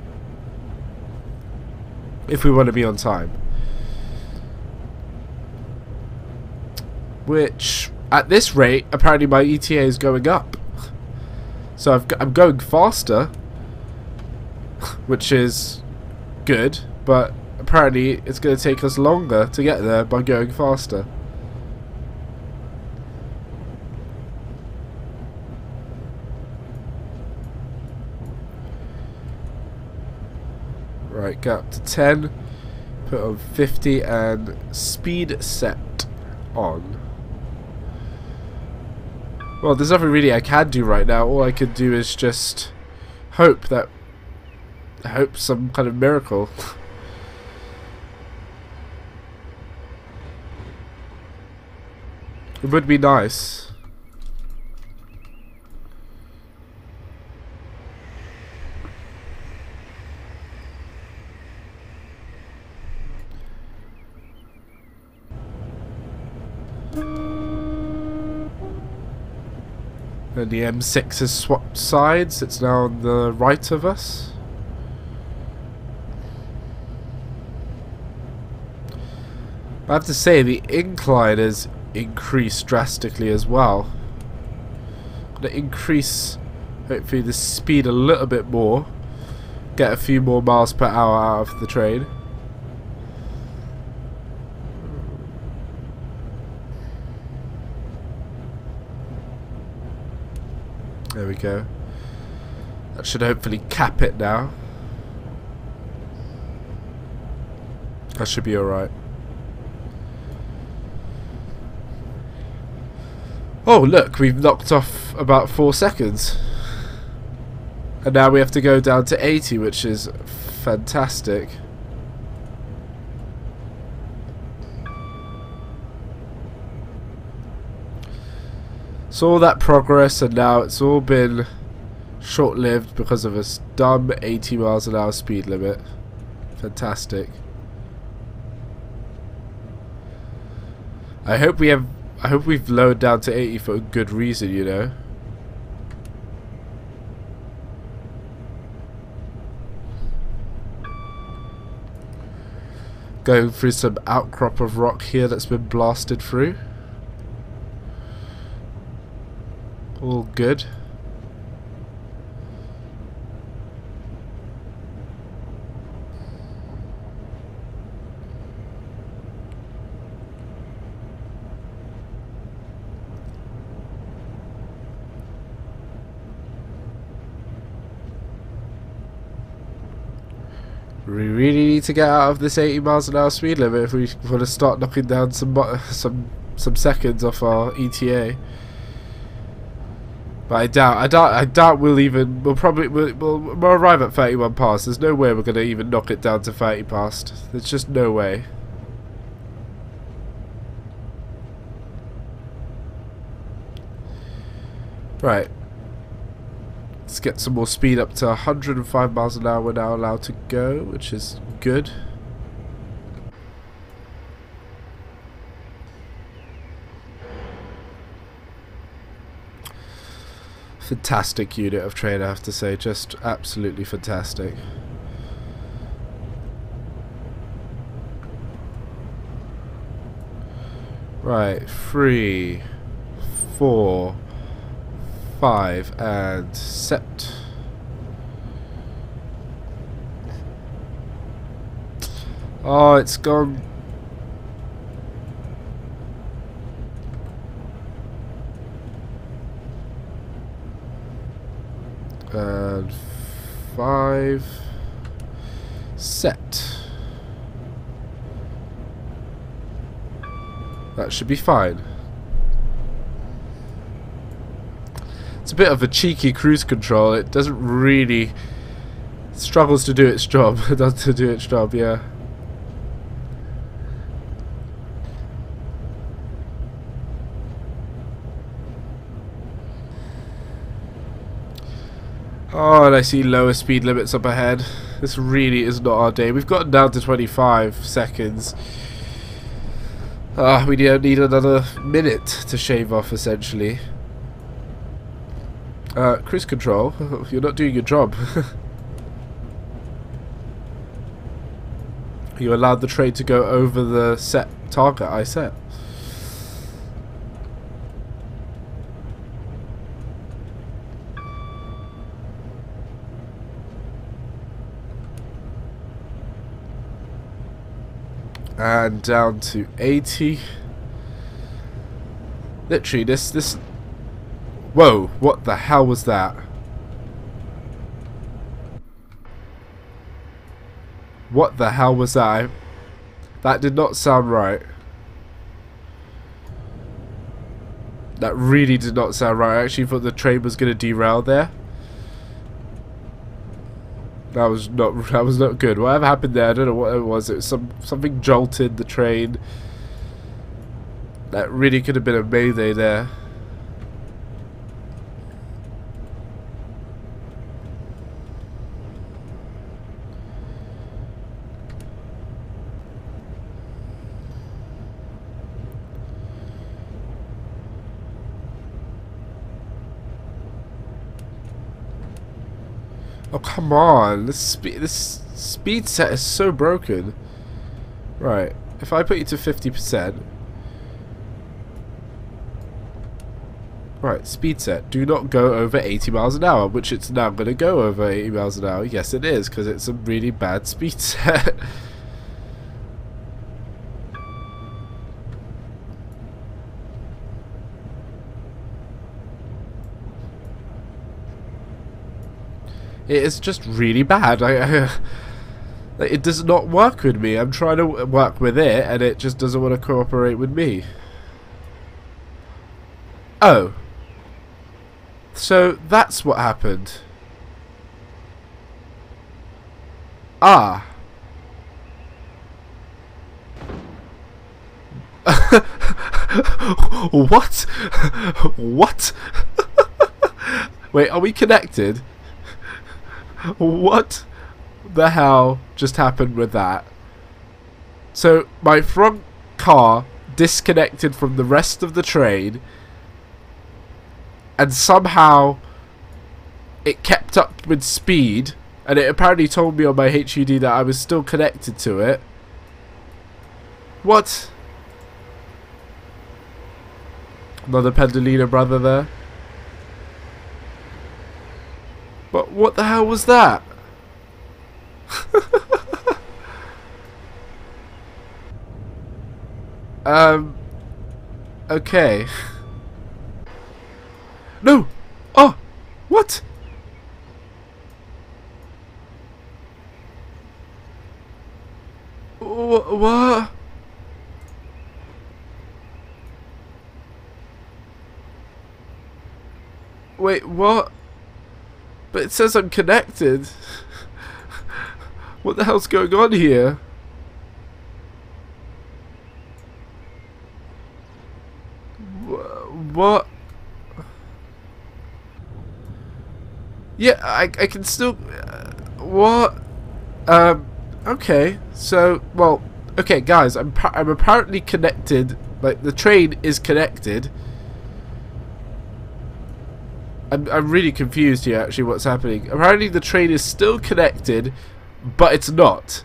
if we want to be on time. Which, at this rate, apparently my E T A is going up. So I've, I'm going faster, which is good, but apparently it's going to take us longer to get there by going faster. Right, go up to ten, put on fifty, and speed set on. Well, there's nothing really I can do right now. All I can do is just hope that... hope some kind of miracle. It would be nice. And the M six has swapped sides. It's now on the right of us. I have to say, the incline has increased drastically as well. I'm going to increase, hopefully, the speed a little bit more. Get a few more miles per hour out of the train. There we go. That should hopefully cap it now. That should be alright. Oh look, we've knocked off about four seconds. And now we have to go down to eighty, which is fantastic. So all that progress, and now it's all been short-lived because of a dumb eighty miles an hour speed limit. Fantastic. I hope we have. I hope we've lowered down to eighty for a good reason, you know. Going through some outcrop of rock here that's been blasted through. All good. We really need to get out of this eighty miles an hour speed limit if we want to start knocking down some some some seconds off our E T A. But I doubt, I doubt, I doubt we'll even. We'll probably we'll, we'll, we'll arrive at thirty-one past. There's no way we're gonna even knock it down to thirty past. There's just no way. Right. Let's get some more speed up to one hundred five miles an hour. We're now allowed to go, which is good. Fantastic unit of train, I have to say. Just absolutely fantastic. Right, three, four, five, and set. Oh, it's gone. And five, set. That should be fine. It's a bit of a cheeky cruise control. It doesn't really struggles to do its job. It does to do its job, yeah. Oh, and I see lower speed limits up ahead. This really is not our day. We've gotten down to twenty-five seconds. Ah, we need another minute to shave off, essentially. Uh, cruise control, you're not doing your job. You allowed the train to go over the set target I set. And down to eighty. Literally, this this. Whoa! What the hell was that? What the hell was that? I, that did not sound right. That really did not sound right. I actually thought the train was going to derail there. That was not that was not good. Whatever happened there, I don't know what it was. It was some something jolted the train. That really could have been a mayday there. Oh, come on. This speed this speed set is so broken. Right. If I put you to fifty percent. Right, speed set. Do not go over eighty miles an hour, which it's now going to go over eighty miles an hour. Yes, it is, because it's a really bad speed set. It is just really bad. I, I, it does not work with me. I'm trying to work with it, and it just doesn't want to cooperate with me. Oh. So that's what happened. Ah. What? What? Wait, are we connected? What the hell just happened with that? So my front car disconnected from the rest of the train, and somehow it kept up with speed, and it apparently told me on my H U D that I was still connected to it. What? Another Pendolino brother there. But what the hell was that? um. Okay. No! Oh! What? Wh- what? Wait, what? But it says I'm connected. What the hell's going on here? Wh- What? Yeah, I, I can still... Uh, what? Um, okay. So, well, okay, guys, I'm, I'm apparently connected. Like, the train is connected. I'm, I'm really confused here, actually, what's happening. Apparently the train is still connected, but it's not.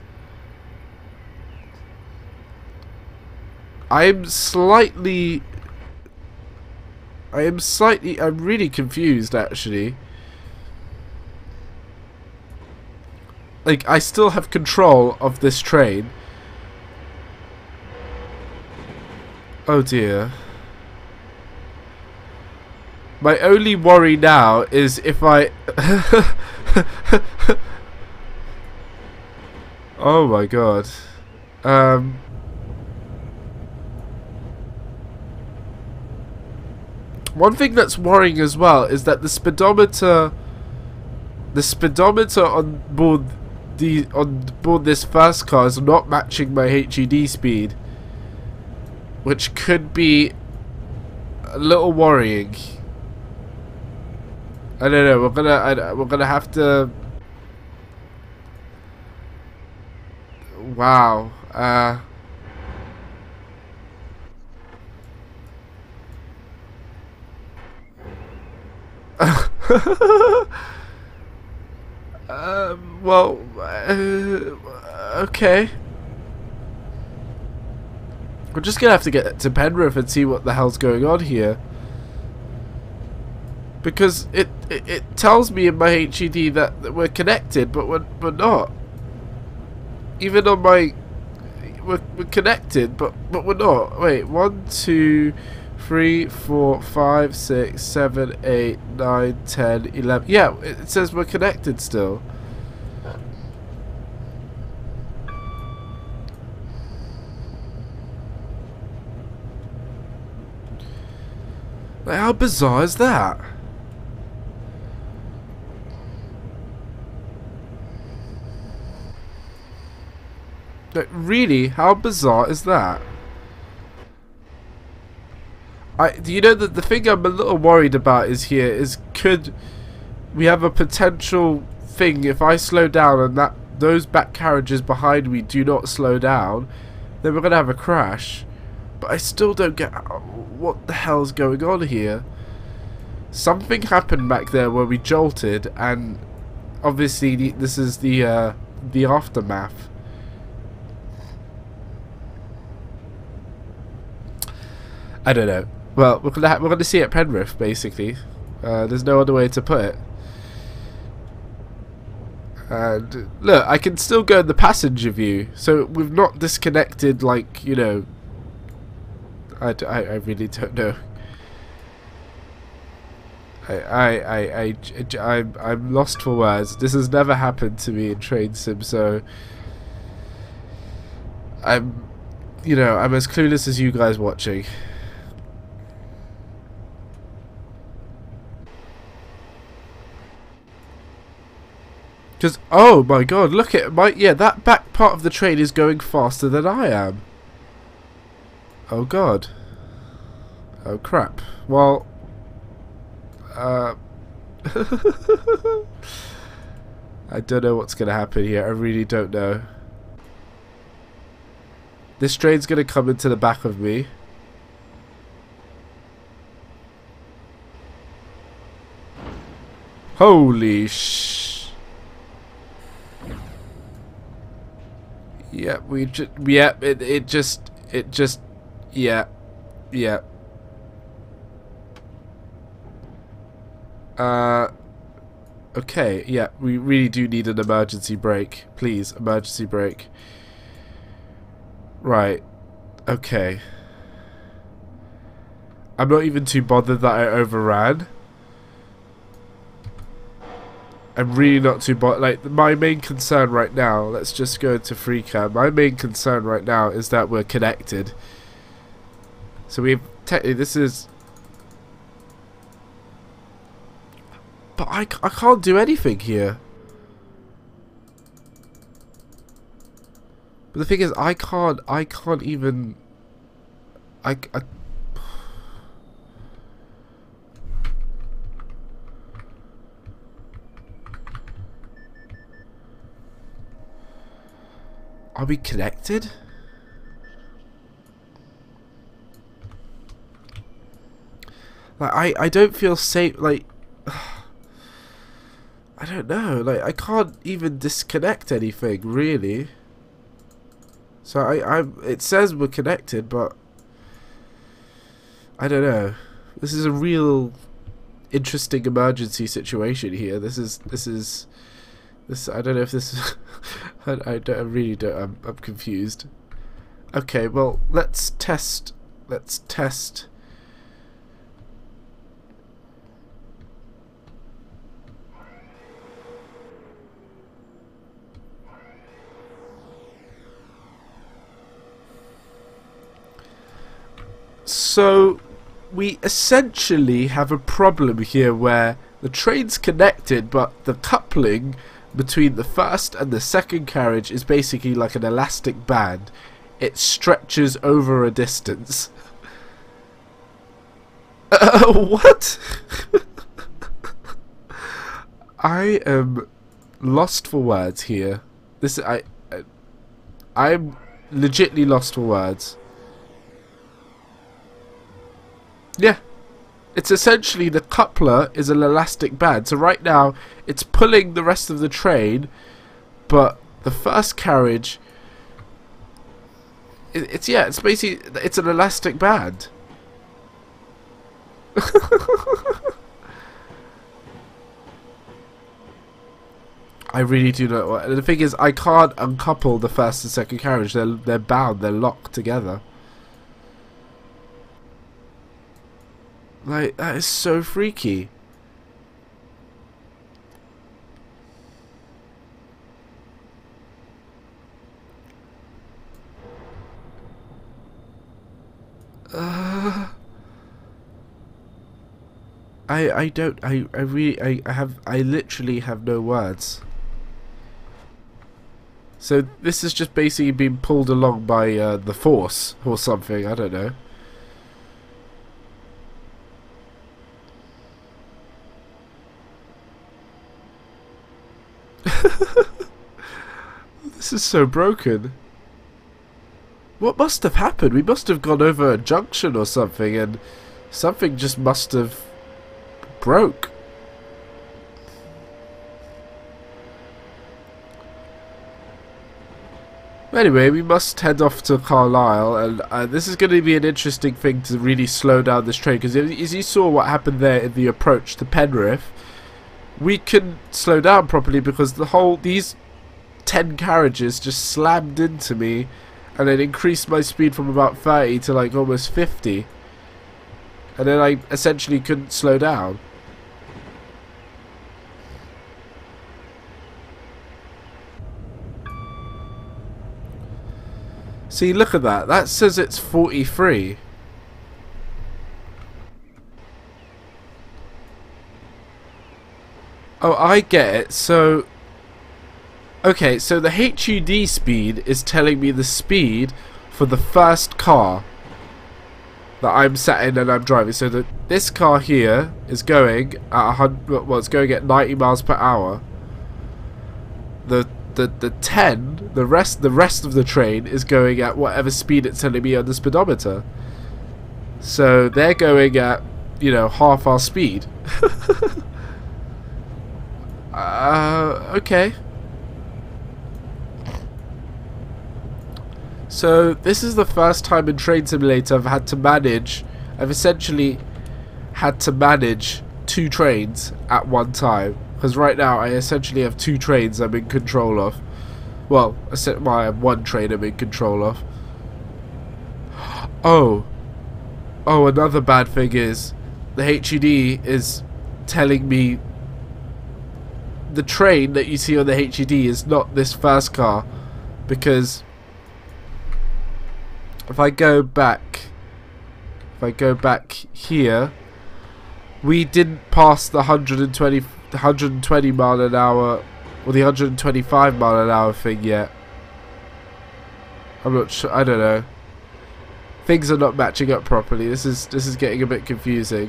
I'm slightly... I am slightly... I'm really confused, actually. Like, I still have control of this train. Oh, dear. My only worry now is if I... Oh my god. Um... One thing that's worrying as well is that the speedometer... The speedometer on board the on board this first car is not matching my H U D speed, which could be a little worrying. I don't know. We're gonna I, we're gonna have to. Wow. Uh. um. Well. Uh, okay. We're just gonna have to get to Penrith and see what the hell's going on here. Because it, it, it tells me in my H U D that, that we're connected, but we're, we're not. Even on my... We're, we're connected, but, but we're not. Wait, one, two, three, four, five, six, seven, eight, nine, ten, eleven. Yeah, it says we're connected still. Like, how bizarre is that? Like, really? How bizarre is that? I, do you know that the thing I'm a little worried about is here is could we have a potential thing if I slow down and that those back carriages behind me do not slow down, then we're gonna have a crash. But I still don't get what the hell's going on here. Something happened back there where we jolted, and obviously the, this is the uh, the aftermath. I don't know. Well, we're gonna we're gonna see it at Penrith, basically. Uh, there's no other way to put it. And look, I can still go in the passenger view, so we've not disconnected. Like, you know, I, I, I really don't know. I I I I I'm I'm lost for words. This has never happened to me in Train Sim, so I'm, you know, I'm as clueless as you guys watching. Because, oh my god, look at my, yeah, that back part of the train is going faster than I am. Oh god. Oh crap. Well, uh, I don't know what's going to happen here. I really don't know. This train's going to come into the back of me. Holy sh... Yeah, we just... Yeah, it, it just... It just... Yeah. Yeah. Uh... Okay, yeah, we really do need an emergency brake. Please, emergency brake. Right. Okay. I'm not even too bothered that I overran. I'm really not too bothered. Like, my main concern right now, let's just go into free cam. My main concern right now is that we're connected. So we've, technically, this is... But I, I can't do anything here. But the thing is, I can't, I can't even... I... I Are we connected? Like, I, I don't feel safe, like... I don't know, like, I can't even disconnect anything, really. So, I, I, it says we're connected, but... I don't know. This is a real interesting emergency situation here. This is, this is... This, I don't know if this is... I, I, don't, I really don't, I'm, I'm confused. Okay, well, let's test, let's test... So, we essentially have a problem here where the train's connected, but the coupling between the first and the second carriage is basically like an elastic band. It stretches over a distance. Uh, what? I am lost for words here. This I, I I'm legitimately lost for words. Yeah. It's essentially the coupler is an elastic band. So right now, it's pulling the rest of the train, but the first carriage, it, it's, yeah, it's basically, it's an elastic band. I really do not want, and the thing is, I can't uncouple the first and second carriage. They're, they're bound, they're locked together. Like, that is so freaky. Uh, I I don't I I really I, I have I literally have no words. So this is just basically being pulled along by uh, the force or something. I don't know. This is so broken. What must have happened? We must have gone over a junction or something, and something just must have broke. Anyway, we must head off to Carlisle, and uh, this is going to be an interesting thing to really slow down this train, because as you saw what happened there in the approach to Penrith, we can slow down properly because the whole these ten carriages just slammed into me, and it increased my speed from about thirty to like almost fifty, and then I essentially couldn't slow down. See, look at that. That says it's forty-three. Oh, I get it. So, okay, so the H U D speed is telling me the speed for the first car that I'm sat in and I'm driving. So that this car here is going at a hundred. Well, it's going at ninety miles per hour. The the the ten, the rest the rest of the train is going at whatever speed it's telling me on the speedometer. So they're going at, you know, half our speed. Uh, okay. So this is the first time in Train Simulator I've had to manage. I've essentially had to manage two trains at one time. Because right now I essentially have two trains I'm in control of. Well, I have one train I'm in control of. Oh. Oh, another bad thing is the H U D is telling me the train that you see on the H U D is not this first car, because if I go back if I go back here, we didn't pass the one hundred twenty, one hundred twenty mile an hour or the one hundred twenty-five mile an hour thing yet. I'm not sure, I don't know. Things are not matching up properly. This is this is getting a bit confusing.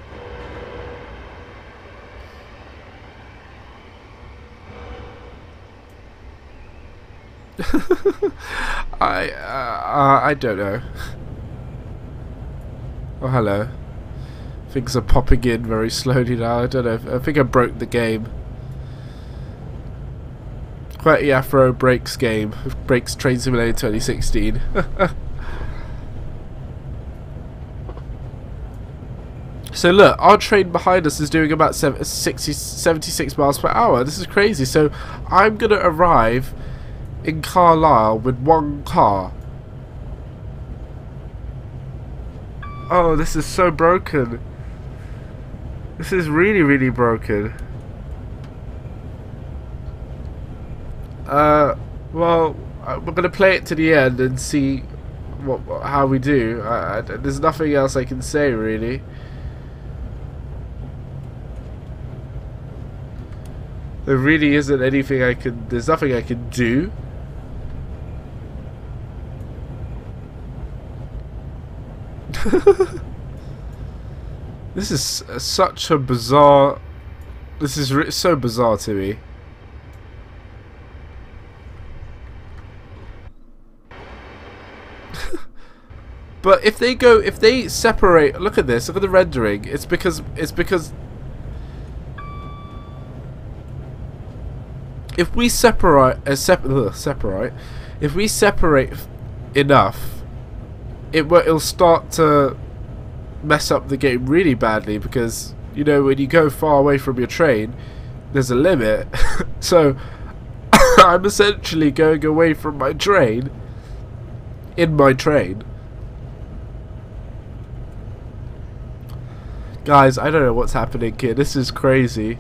I uh, I don't know. Oh, hello. Things are popping in very slowly now. I don't know. I think I broke the game. Qwerty Afro breaks game. Breaks Train Simulator twenty sixteen. So look, our train behind us is doing about sixty, seventy-six miles per hour. This is crazy. So I'm going to arrive in Carlisle with one car. Oh, this is so broken. This is really, really broken. Uh, well, we're going to play it to the end and see what how we do. I, I, there's nothing else I can say, really. There really isn't anything I can... There's nothing I can do. This is uh, such a bizarre... This is r so bizarre to me. But if they go... If they separate... Look at this. Look at the rendering. It's because... It's because... If we separate, uh, sep ugh, separate, if we separate enough, it will it'll start to mess up the game really badly, because you know when you go far away from your train, there's a limit. So I'm essentially going away from my train in my train. Guys, I don't know what's happening here. This is crazy.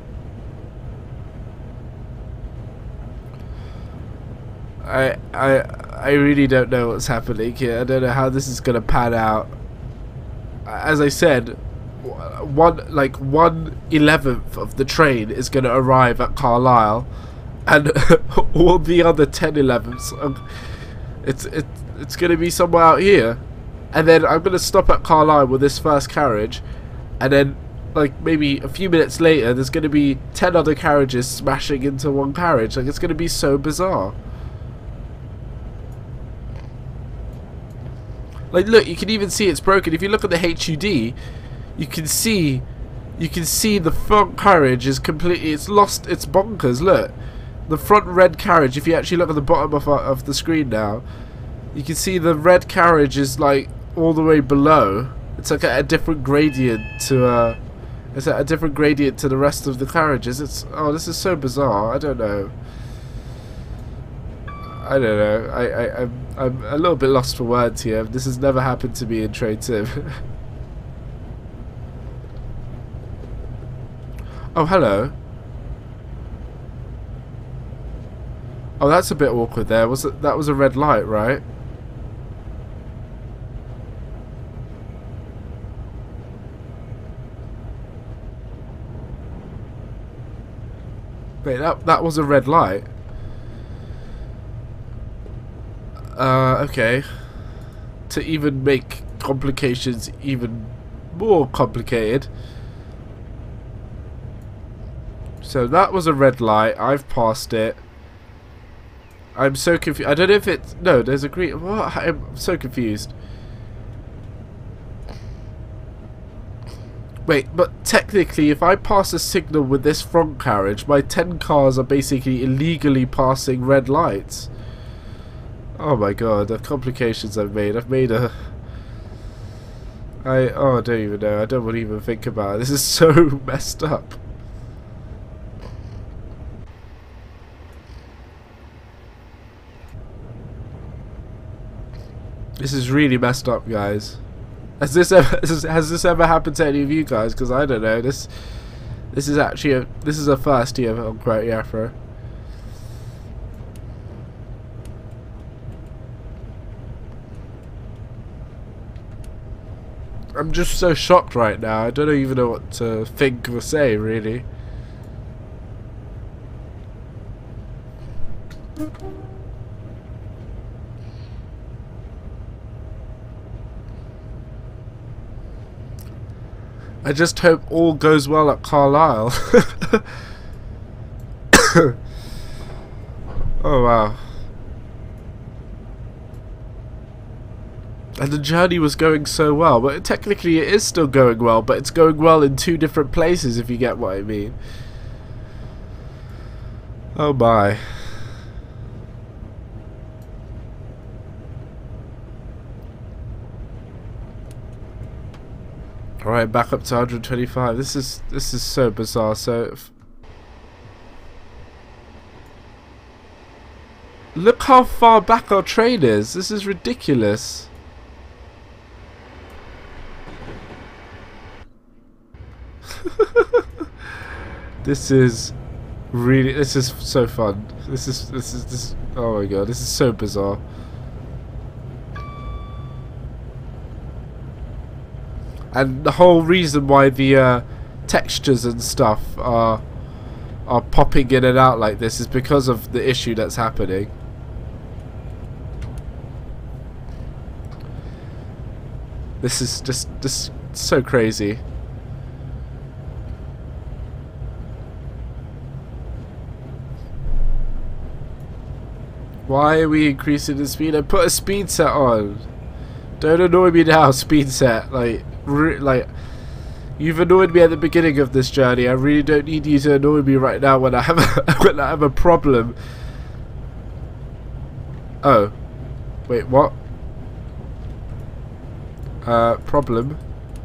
I I I really don't know what's happening here. I don't know how this is gonna pan out. As I said, one like one eleventh of the train is gonna arrive at Carlisle, and all the other ten elevenths, um, it's it it's gonna be somewhere out here, and then I'm gonna stop at Carlisle with this first carriage, and then like maybe a few minutes later, there's gonna be ten other carriages smashing into one carriage. Like, it's gonna be so bizarre. Like, look, you can even see it's broken. If you look at the H U D, you can see, you can see the front carriage is completely, it's lost, it's bonkers. Look, the front red carriage. If you actually look at the bottom of of the screen now, you can see the red carriage is like all the way below. It's like at a different gradient to, uh, it's at a different gradient to the rest of the carriages. It's, oh, this is so bizarre. I don't know. I don't know. I, I, I'm, I'm a little bit lost for words here. This has never happened to me in Train Sim. Oh, hello. Oh, that's a bit awkward there. Was it, that was a red light, right? Wait, that, that was a red light. Uh, okay. To even make complications even more complicated. So that was a red light. I've passed it. I'm so confused. I don't know if it's... No, there's a green... What? I'm so confused. Wait, but technically, if I pass a signal with this front carriage, my ten cars are basically illegally passing red lights. Oh my god, the complications I've made. I've made a... I... Oh, I don't even know. I don't want to even think about it. This is so messed up. This is really messed up, guys. Has this ever has this ever happened to any of you guys? Because I don't know. This this is actually a this is a first here on Qwerty Afro. I'm just so shocked right now. I don't even know what to think or say, really. I just hope all goes well at Carlisle. Oh wow. And the journey was going so well, but technically it is still going well, but it's going well in two different places, if you get what I mean. Oh my. Alright, back up to one hundred twenty-five. This is this is so bizarre. So if look how far back our train is. This is ridiculous. This is really this is so fun. This is this is this oh my god, this is so bizarre. And the whole reason why the uh, textures and stuff are are popping in and out like this is because of the issue that's happening. This is just just so crazy. Why are we increasing the speed? I put a speed set on. Don't annoy me now, speed set. Like, re like, you've annoyed me at the beginning of this journey. I really don't need you to annoy me right now when I have a when I have a problem. Oh, wait, what? Uh, problem.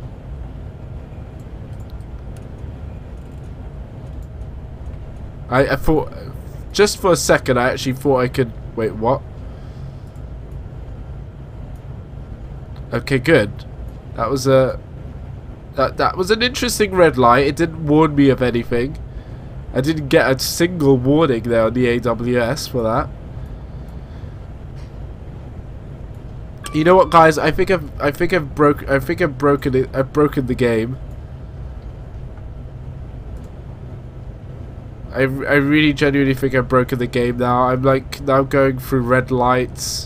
I I thought, just for a second, I actually thought I could. Wait, what? Okay, good. That was a that that was an interesting red light. It didn't warn me of anything. I didn't get a single warning there on the A W S for that. You know what, guys? I think I've I think I've broke I think I've broken it. I've broken the game. I, I really genuinely think I've broken the game now. I'm like now going through red lights.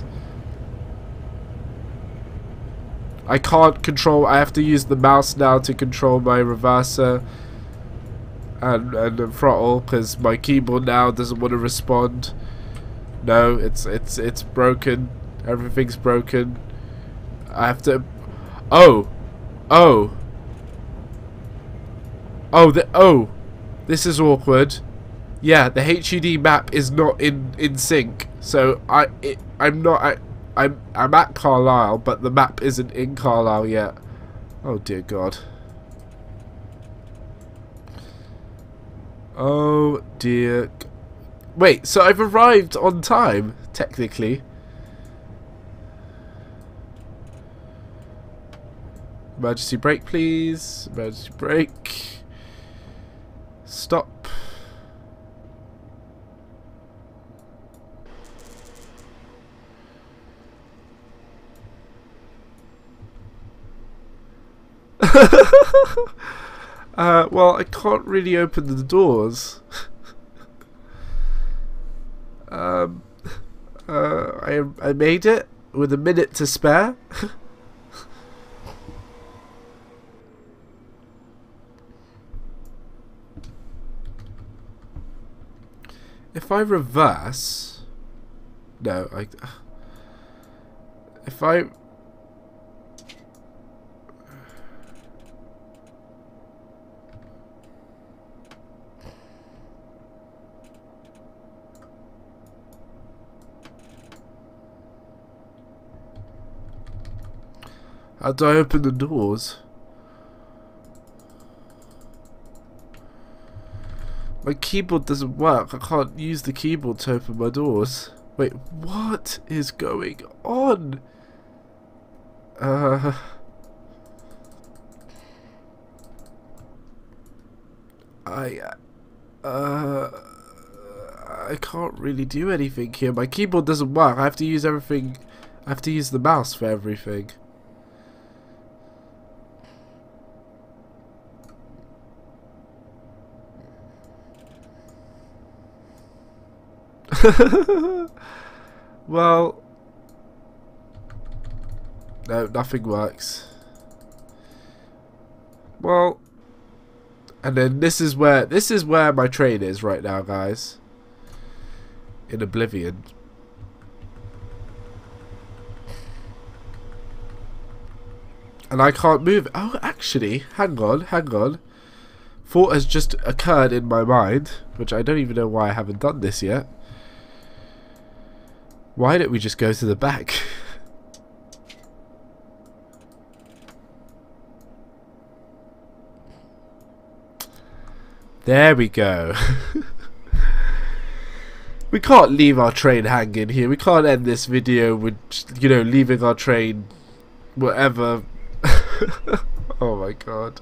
I can't control. I have to use the mouse now to control my reverser and and the throttle because my keyboard now doesn't want to respond. No, it's it's it's broken. Everything's broken. I have to. Oh, oh, oh. The oh, this is awkward. Yeah, the H U D map is not in in sync. So I it, I'm not. I, I'm I'm at Carlisle, but the map isn't in Carlisle yet. Oh dear God. Oh dear. Wait, so I've arrived on time, technically. Emergency brake, please. Emergency brake. Stop. uh, well, I can't really open the doors. um, uh, I I made it with a minute to spare. If I reverse, no, I. If I. How do I open the doors? My keyboard doesn't work. I can't use the keyboard to open my doors. Wait, what is going on? Uh... I... Uh... I can't really do anything here. My keyboard doesn't work. I have to use everything... I have to use the mouse for everything. Well, no, nothing works. Well, and then this is where this is where my train is right now, guys. In oblivion. And I can't move. Oh, actually, hang on, hang on. Thought has just occurred in my mind, which I don't even know why I haven't done this yet. Why don't we just go to the back? There we go. We can't leave our train hanging here. We can't end this video with, you know, leaving our train whatever. Oh my god.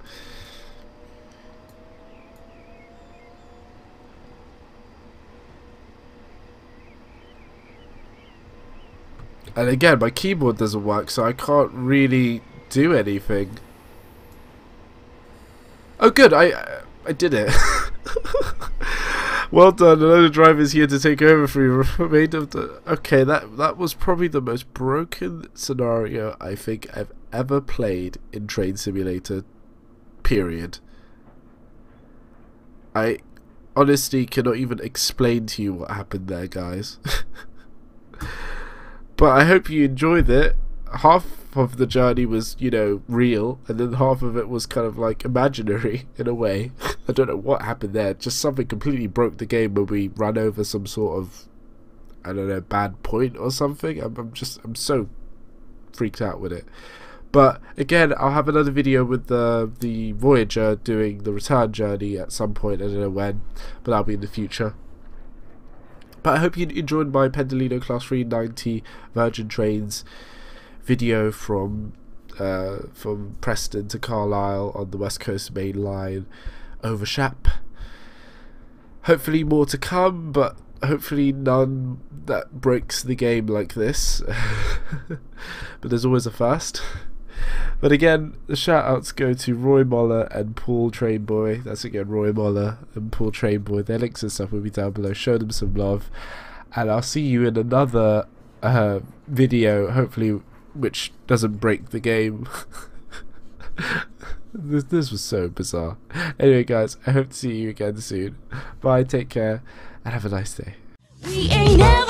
And again, my keyboard doesn't work, so I can't really do anything. Oh good, I I did it. Well done, another driver's here to take over for you. Remainder of the... Okay, that, that was probably the most broken scenario I think I've ever played in Train Simulator. Period. I honestly cannot even explain to you what happened there, guys. But I hope you enjoyed it. Half of the journey was, you know, real, and then half of it was kind of like imaginary in a way. I don't know what happened there. Just something completely broke the game when we ran over some sort of, I don't know, bad point or something. I'm, I'm just, I'm so freaked out with it. But again, I'll have another video with the the Voyager doing the return journey at some point. I don't know when, but that'll be in the future. But I hope you enjoyed my Pendolino Class three ninety Virgin Trains video from uh, from Preston to Carlisle on the West Coast Main Line over Shap. Hopefully more to come, but hopefully none that breaks the game like this. But there's always a first. But again, the shout outs go to Roy Moller and Poole Trainboy. That's again Roy Moller and Poole Trainboy. Their links and stuff will be down below. Show them some love. And I'll see you in another uh, video, hopefully, which doesn't break the game. this, this was so bizarre. Anyway, guys, I hope to see you again soon. Bye, take care, and have a nice day. We ain't